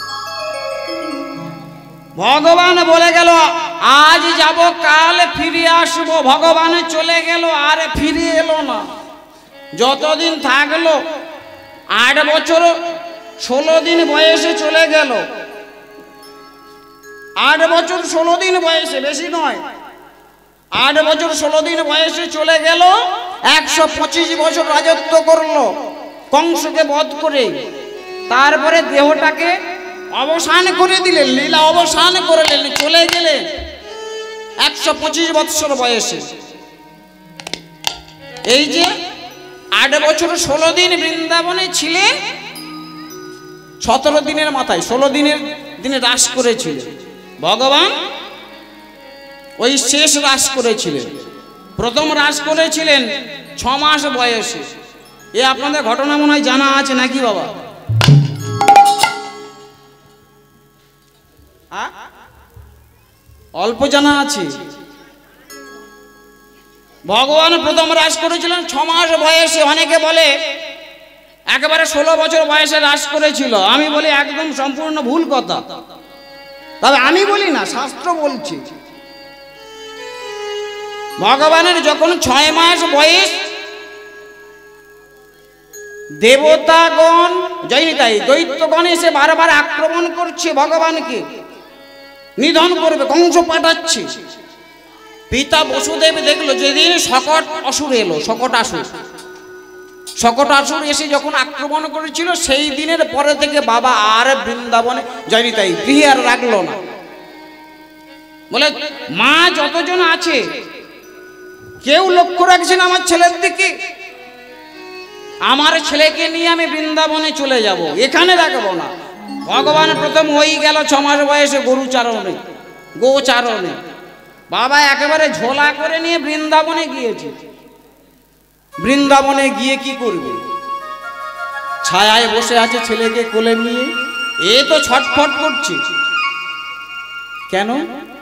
ভগবান বলে গেল আজ যাব কাল ফিরে আসবো, ভগবান চলে গেল আর ফিরে এলো না। যতদিন থাকলো আট বছর ষোলো দিন বয়সে চলে গেল, আট বছর ষোলো দিন বয়সে, বেশি নয়, আট বছর ষোলো দিন বয়সে চলে গেল। একশো পঁচিশ বছর রাজত্ব করলো কংসকে বধ করে। তারপরে দেহটাকে অবসান করে দিলেন, লীলা অবসান করলেন, চলে গেলেন একশো পঁচিশ বৎসর বয়সে। এই যে আট বছর ষোলো দিন বৃন্দাবনে ছিলেন, সতেরো দিনের মাথায় ষোলো দিনের দিনে রাস করেছিলেন ভগবান। ওই শেষ রাস করেছিলেন, প্রথম রাস করেছিলেন ছ মাস বয়সে। এ আপনাদের ঘটনা মনে হয় জানা আছে নাকি বাবা? অল্প জানা আছে। ভগবান প্রথম রাস করেছিলেন ছ মাস বয়সে। অনেকে বলে একেবারে ষোলো বছর বয়সে রাস করেছিল। আমি বলি একদম সম্পূর্ণ ভুল কথা। তবে আমি বলি না, শাস্ত্র বলছে ভগবানের যখন ছয় মাস বয়স, দেবতাগণ জয়নিতাই দৈত্যগণ এসে বারবার আক্রমণ করছে, ভগবানকে নিধন করবে, কংস পাঠাচ্ছে। পিতা বসুদেব দেখলো যেদিন শকট অসুর এলো, শকট আসুর শকট আসুর এসে যখন আক্রমণ করেছিল, সেই দিনের পরে থেকে বাবা আর বৃন্দাবনে জয়নিতাই গৃহে আর রাখলো না। বলে মা যতজন আছে কেউ লক্ষ্য রাখছে না আমার ছেলের দিকে, আমার ছেলেকে নিয়ে আমি বৃন্দাবনে চলে যাব, এখানে রাখবো না। ভগবান প্রথম ওই গেল ছ মাস বয়সে গরু চারণে, গো চারণে। বাবা একেবারে ঝোলা করে নিয়ে বৃন্দাবনে গিয়েছে। বৃন্দাবনে গিয়ে কি করবে? ছায়ায় বসে আছে ছেলেকে কোলে নিয়ে, এ তো ছটফট করছে। কেন?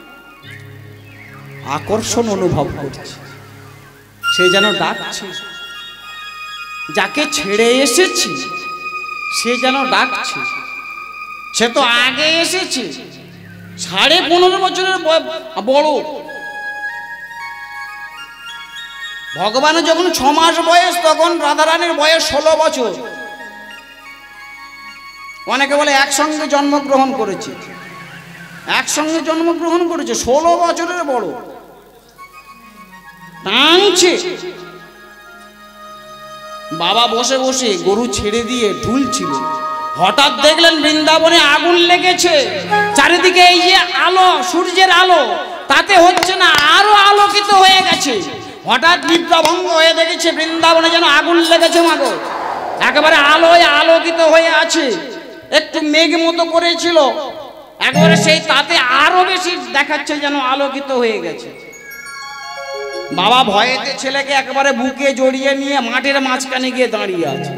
আকর্ষণ অনুভব করছে, সে যেন ডাকছে। যাকে ছেড়ে এসেছি সে যেন ডাকছে। সে তো আগে এসেছে, সাড়ে পনেরো বছরের বড়। ভগবানের যখন ছ মাস বয়স, তখন রাধারানীর বয়স ষোলো বছর। অনেকে বলে একসঙ্গে জন্মগ্রহণ করেছে, একসঙ্গে জন্মগ্রহণ করেছে, ষোলো বছরের বড়। টানছে। বাবা বসে বসে গরু ছেড়ে দিয়ে ঢুলছিল। হঠাৎ দেখলেন বৃন্দাবনে আগুন লেগেছে, চারিদিকে এই যে আলো, সূর্যের আলো, তাতে হচ্ছে না, আরো আলোকিত হয়ে গেছে। হঠাৎ নিদ্রাভঙ্গ হয়ে দেখেছে বৃন্দাবনে যেন আগুন লেগেছে, মাগো একেবারে আলোয় আলোকিত হয়ে আছে। একটু মেঘ মতো করেছিল, একবারে সেই তাতে আরো বেশি দেখাচ্ছে যেন আলোকিত হয়ে গেছে। বাবা ভয়েতে ছেলেকে একেবারে বুকে জড়িয়ে নিয়ে মাঠের মাঝখানে গিয়ে দাঁড়িয়ে আছে।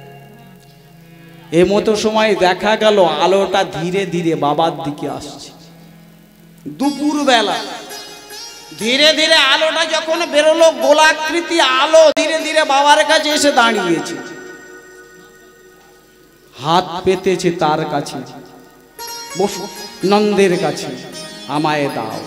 এ মতো সময় দেখা গেল আলোটা ধীরে ধীরে বাবার দিকে আসছে। দুপুর বেলা ধীরে ধীরে আলোটা যখন বেরোলো, গোলাকৃতি আলো ধীরে ধীরে বাবার কাছে এসে দাঁড়িয়েছে। হাত পেতেছে তার কাছে, বসু নন্দের কাছে, আমায় দাও।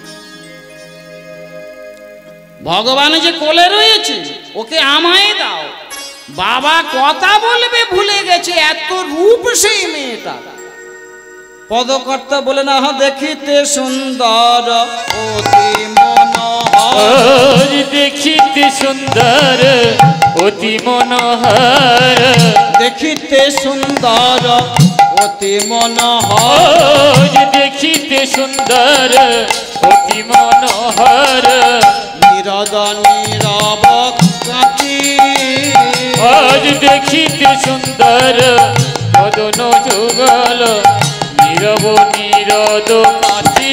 ভগবান যে কোলে রয়েছে, ওকে আমায় দাও। বাবা কথা বলবে ভুলে গেছে, এত রূপ সেই মেয়েটা। পদকর্তা বলে না, দেখিতে সুন্দর অতি মনোহর, দেখিতে সুন্দর অতি মনোহর, দেখিতে সুন্দর অতি মনোহর, দেখিতে সুন্দর অতি মনোহর, নীরদ নীরব কাঁতি, আজ দেখিতে সুন্দর বদন যুগল, নীরব নীরদ কাঁতি,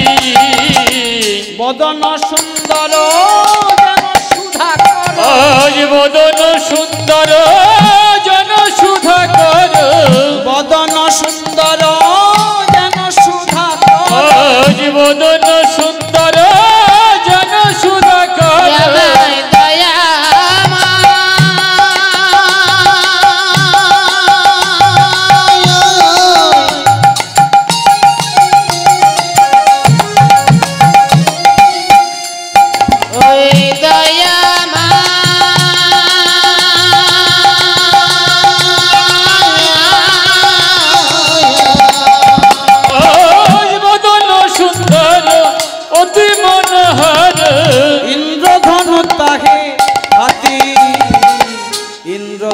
বদন সুন্দর যেন সুধাকর, আজ বদন সুন্দর যেন সুধাকর, বদন সুন্দর যেন সুধাকর, আজ বদন সুন্দর যেন সুধাকর,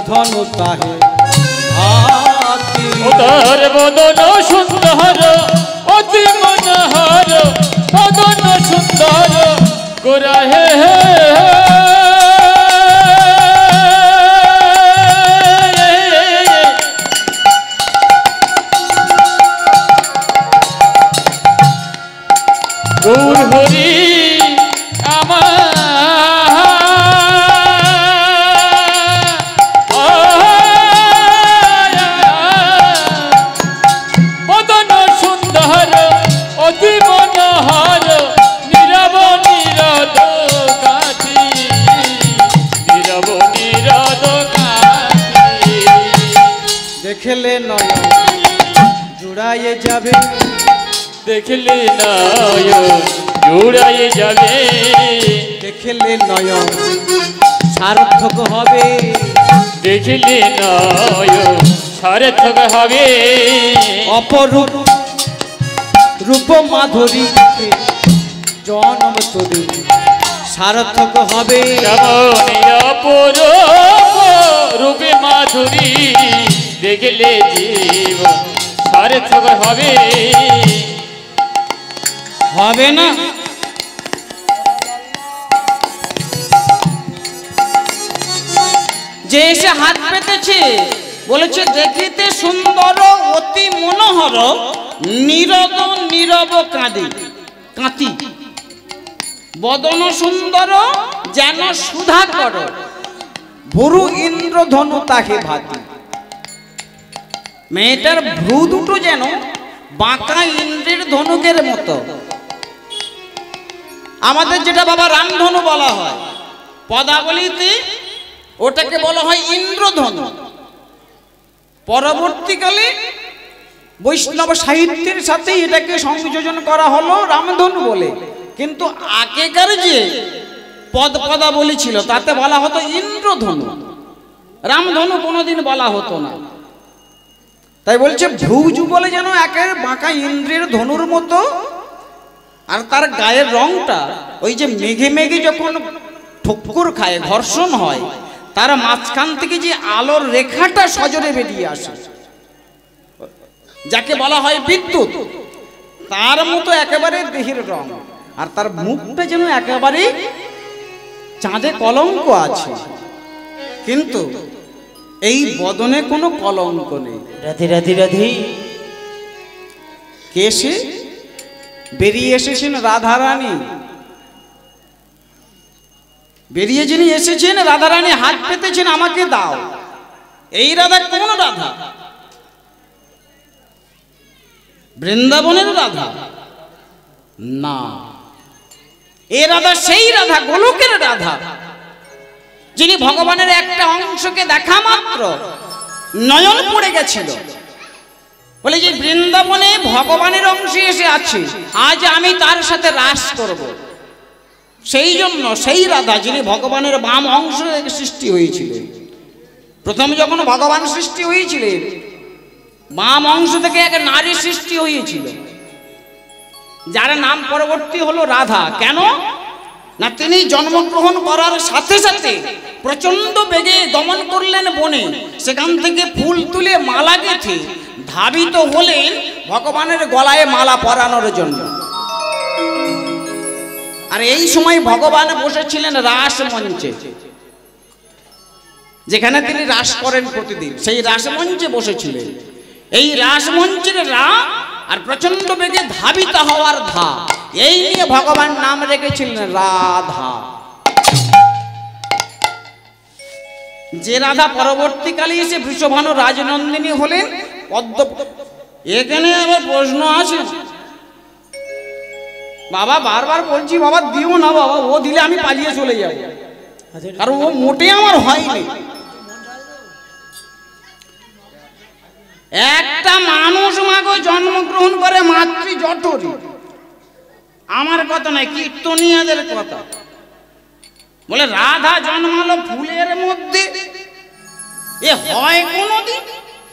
ধনু তাহে ভাতি। উদর বদন সুন্দর অতি মনোহর বদন সুন্দর গোরা হে হে গৌর হরি বদন সুন্দর অতি মনোহর নীরব নীরদ কাঠি নীরব নীরদ কাঠি দেখলে নয় জুড়াইয়ে যাবে দেখলে নয়ন জুড়াইয়ে যাবে দেখলে নয়ন সার্থক হবে দেখলে নয়ন সার্থক হবে অপরূপ রূপ মাধুরী জনম তোদের সার্থক হবে যেমন অপরূপ রূপে মাধুরী দেখলে জীব সার্থক হবে হবে না যে এসে হাত পেতেছে বলেছে দেখিতে সুন্দর অতি মনোহর নীরদ নীরব কাঁদি কাঁতি বদন সুন্দর যেন সুধা কর ভুরু ইন্দ্রধনু তাহে ভাতি। মেয়েটার ভ্রু দুটো যেন বাঁকা ইন্দ্রের ধনুকের মতো। আমাদের যেটা বাবা রামধনু বলা হয় পদাবলিতে ওটাকে বলা হয় ইন্দ্রধনু। পরবর্তীকালে বৈষ্ণব সাহিত্যের সাথে এটাকে সংযোজন করা হলো রামধনু বলে, কিন্তু আগেকার যে পদ পদাবলী ছিল তাতে বলা হতো ইন্দ্রধনু, রামধনু কোনোদিন বলা হতো না। তাই বলছে ভ্রুজ বলে যেন একের বাঁকা ইন্দ্রের ধনুর মতো, আর তার গায়ের রংটা ওই যে মেঘে মেঘে যখন ঠক্কর খায় ঘর্ষণ হয় তার মাঝখান থেকে যে আলোর রেখাটা সজরে বেরিয়ে আসে যাকে বলা হয় বিদ্যুৎ, তার মতো একেবারে দেহের রং। আর তার মুখটা যেন একেবারে চাঁদে কলঙ্ক আছে, কিন্তু এই বদনে কোনো কলঙ্ক নেই। রাধে রাধে রাধে। কে সে? বেরিয়ে এসেছেন রাধারানী। বেরিয়ে যিনি এসেছেন রাধারানী হাত পেতেছেন আমাকে দাও। এই রাধা কোন রাধা? বৃন্দাবনের রাধা না, এ রাধা সেই রাধা গোলকের রাধা, যিনি ভগবানের একটা অংশকে দেখা মাত্র নয়ন পড়ে গেছিল। বলে যে বৃন্দাবনে ভগবানের অংশে এসে আছে, আজ আমি তার সাথে রাস করব। সেই জন্য সেই রাধা যিনি ভগবানের বাম অংশ থেকে সৃষ্টি হয়েছিলেন। প্রথম যখন ভগবান সৃষ্টি হয়েছিলেন বাম অংশ থেকে এক নারী সৃষ্টি হয়েছিল, যার নাম পরবর্তী হলো রাধা। কেন না, তিনি জন্মগ্রহণ করার সাথে সাথে প্রচন্ড বেগে গমন করলেন বনে, সেখান থেকে ফুল তুলে মালা গেঁথে ধাবিত হলেন ভগবানের গলায় মালা পরানোর জন্য। আর এই সময় ভগবান বসেছিলেন রাস মঞ্চে, যেখানে তিনি রাস করেন প্রতিদিন, সেই রাস মঞ্চে বসেছিলেন। এই রাস মঞ্চের রা আর প্রচন্ড বেগে ধাবিত হওয়ার ধা, এই নিয়ে ভগবান নাম রেখেছিলেন রাধা। যে রাধা পরবর্তীকালে এসে বৃষভানু রাজনন্দিনী হলেন পদ্ম। এখানে আবার প্রশ্ন আছে বাবা, বারবার বলছি বাবা দিও না বাবা, ও দিলে আমি পালিয়ে চলে যাব, কারণ ও মোটে আমার হয়নি। একটা মানুষ মাগো জন্মগ্রহণ করে মাতৃ জঠরে, আমার কথা নয়, কীর্তনিয়াদের কথা। বলে রাধা জন্মালো ফুলের মধ্যে, এ হয় কোনদিন?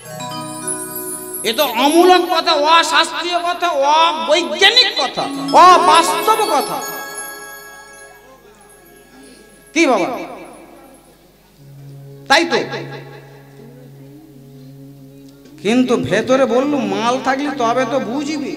এ তো অমূলক কথা, অশাস্ত্রীয় কথা, অবৈজ্ঞানিক কথা, অবাস্তব কথা। কি বাবা? তাই তো কিন্তু ভেতরে বলল মাল থাকলে তবে তো বুঝবি।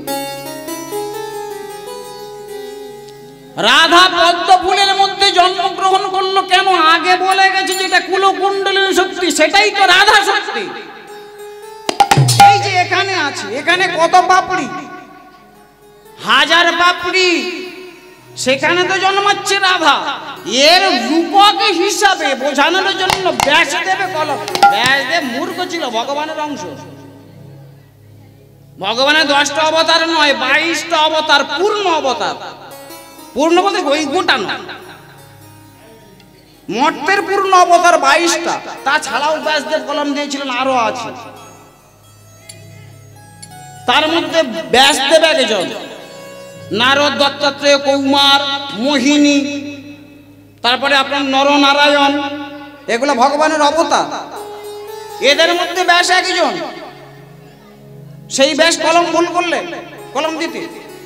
রাধা পদ্ম ফুলের মধ্যে জন্মগ্রহণ করলো কেন? আগে বলে গেছে যেটা কুলকুণ্ডলিনী শক্তি, সেটাই তো রাধা শক্তি। এই যে এখানে আছে, এখানে কত পাপড়ি, হাজার পাপড়ি, সেখানে তো জন্মাচ্ছে রাধা। এর রূপক হিসাবে বোঝানোর জন্য ব্যাসদেব কলম, ব্যাসদেব মূর্খ ছিল, ভগবানের অংশ। ভগবানের দশটা অবতার নয়, বাইশটা অবতার, পূর্ণ অবতার। পূর্ণ বলতে ওই গোটা নয়, মর্তের পূর্ণ অবতার বাইশটা। তাছাড়াও ব্যাসদেব কলম দিয়েছিলেন, আরো আছে। তার মধ্যে ব্যাসদেব একজন, নারদ, দত্তাত্রেয়, কৌমার, মোহিনী, তারপরে আপনার নরনারায়ণ, এগুলো ভগবানের অবতার। এদের মধ্যে ব্যাস একজন। সেই ব্যাস কলম ভুল করলে কলম দিতে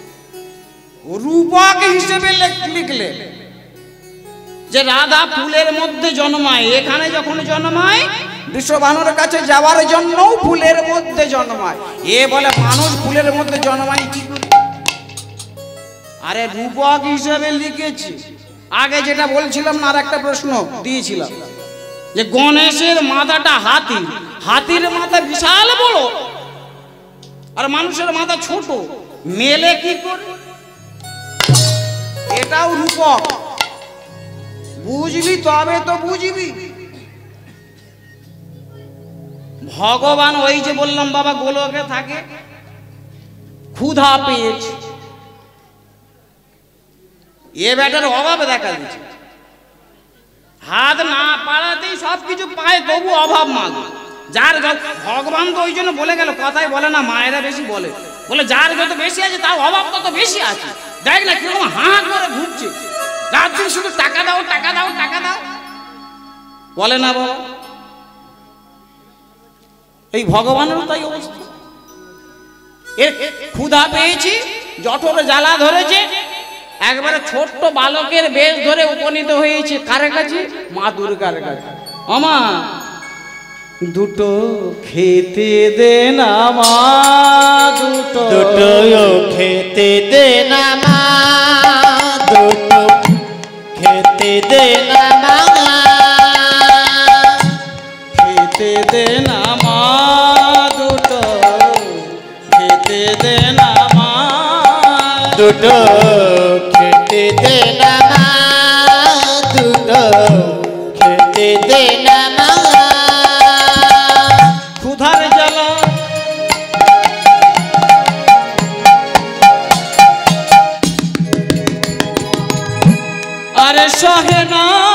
রূপক হিসেবে লিখলে যে রাধা ফুলের মধ্যে জন্মায়। এখানে যখন জন্মায় বিশ্বভানুর কাছে যাওয়ার জন্যও ফুলের মধ্যে জন্মায়। এ বলে মানুষ ফুলের মধ্যে জন্মায় কি করে? আরে রূপক হিসেবে লিখেছি। আগে যেটা বলছিলাম না, আর একটা প্রশ্ন দিয়েছিলাম যে গণেশের মাথাটা হাতি, হাতির মাথা বিশাল বড় আর মানুষের মাথা ছোট, মেলে কি করে? এটাও রূপক। বুঝবি তবে তো বুঝবি। ভগবান ওই যে বললাম বাবা গোলকে থাকে, ক্ষুধা পেয়েছে, এ ব্যাটার অভাবে দেখা দিচ্ছে। হাত না পাড়াতেই সবকিছু পায়, তবু অভাব মাগে। যার ভগবান তো ওই জন্য বলে গেল, কথাই বলে না, মায়েরা বেশি বলে, বলে যার যত বেশি আছে তার অভাব তত বেশি আছে। দেখ না কিরকম হা করে ঘুরছে, রাত দিন শুধু টাকা দাও টাকা দাও টাকা দাও, বলে না বাবা? এই ভগবানেরও তাই অবস্থা। এর ক্ষুধা পেয়েছি, জঠরে জ্বালা ধরেছে, একবারে ছোট্ট বালকের বেশ ধরে উপনীত হয়েছে কার কাছে? মা দুর্গার কাছে। আমা দুটো খেতে দে না মা, দুটো দুটো খেতে দে না মা, দুটো খেতে দে না মা, খেতে দে না মা, দুটো খেতে দে না মা, দুটো খেতে দে না মা, দুটো খেতে দে না মা। ক্ষুধার জ্বালা আরে সহে না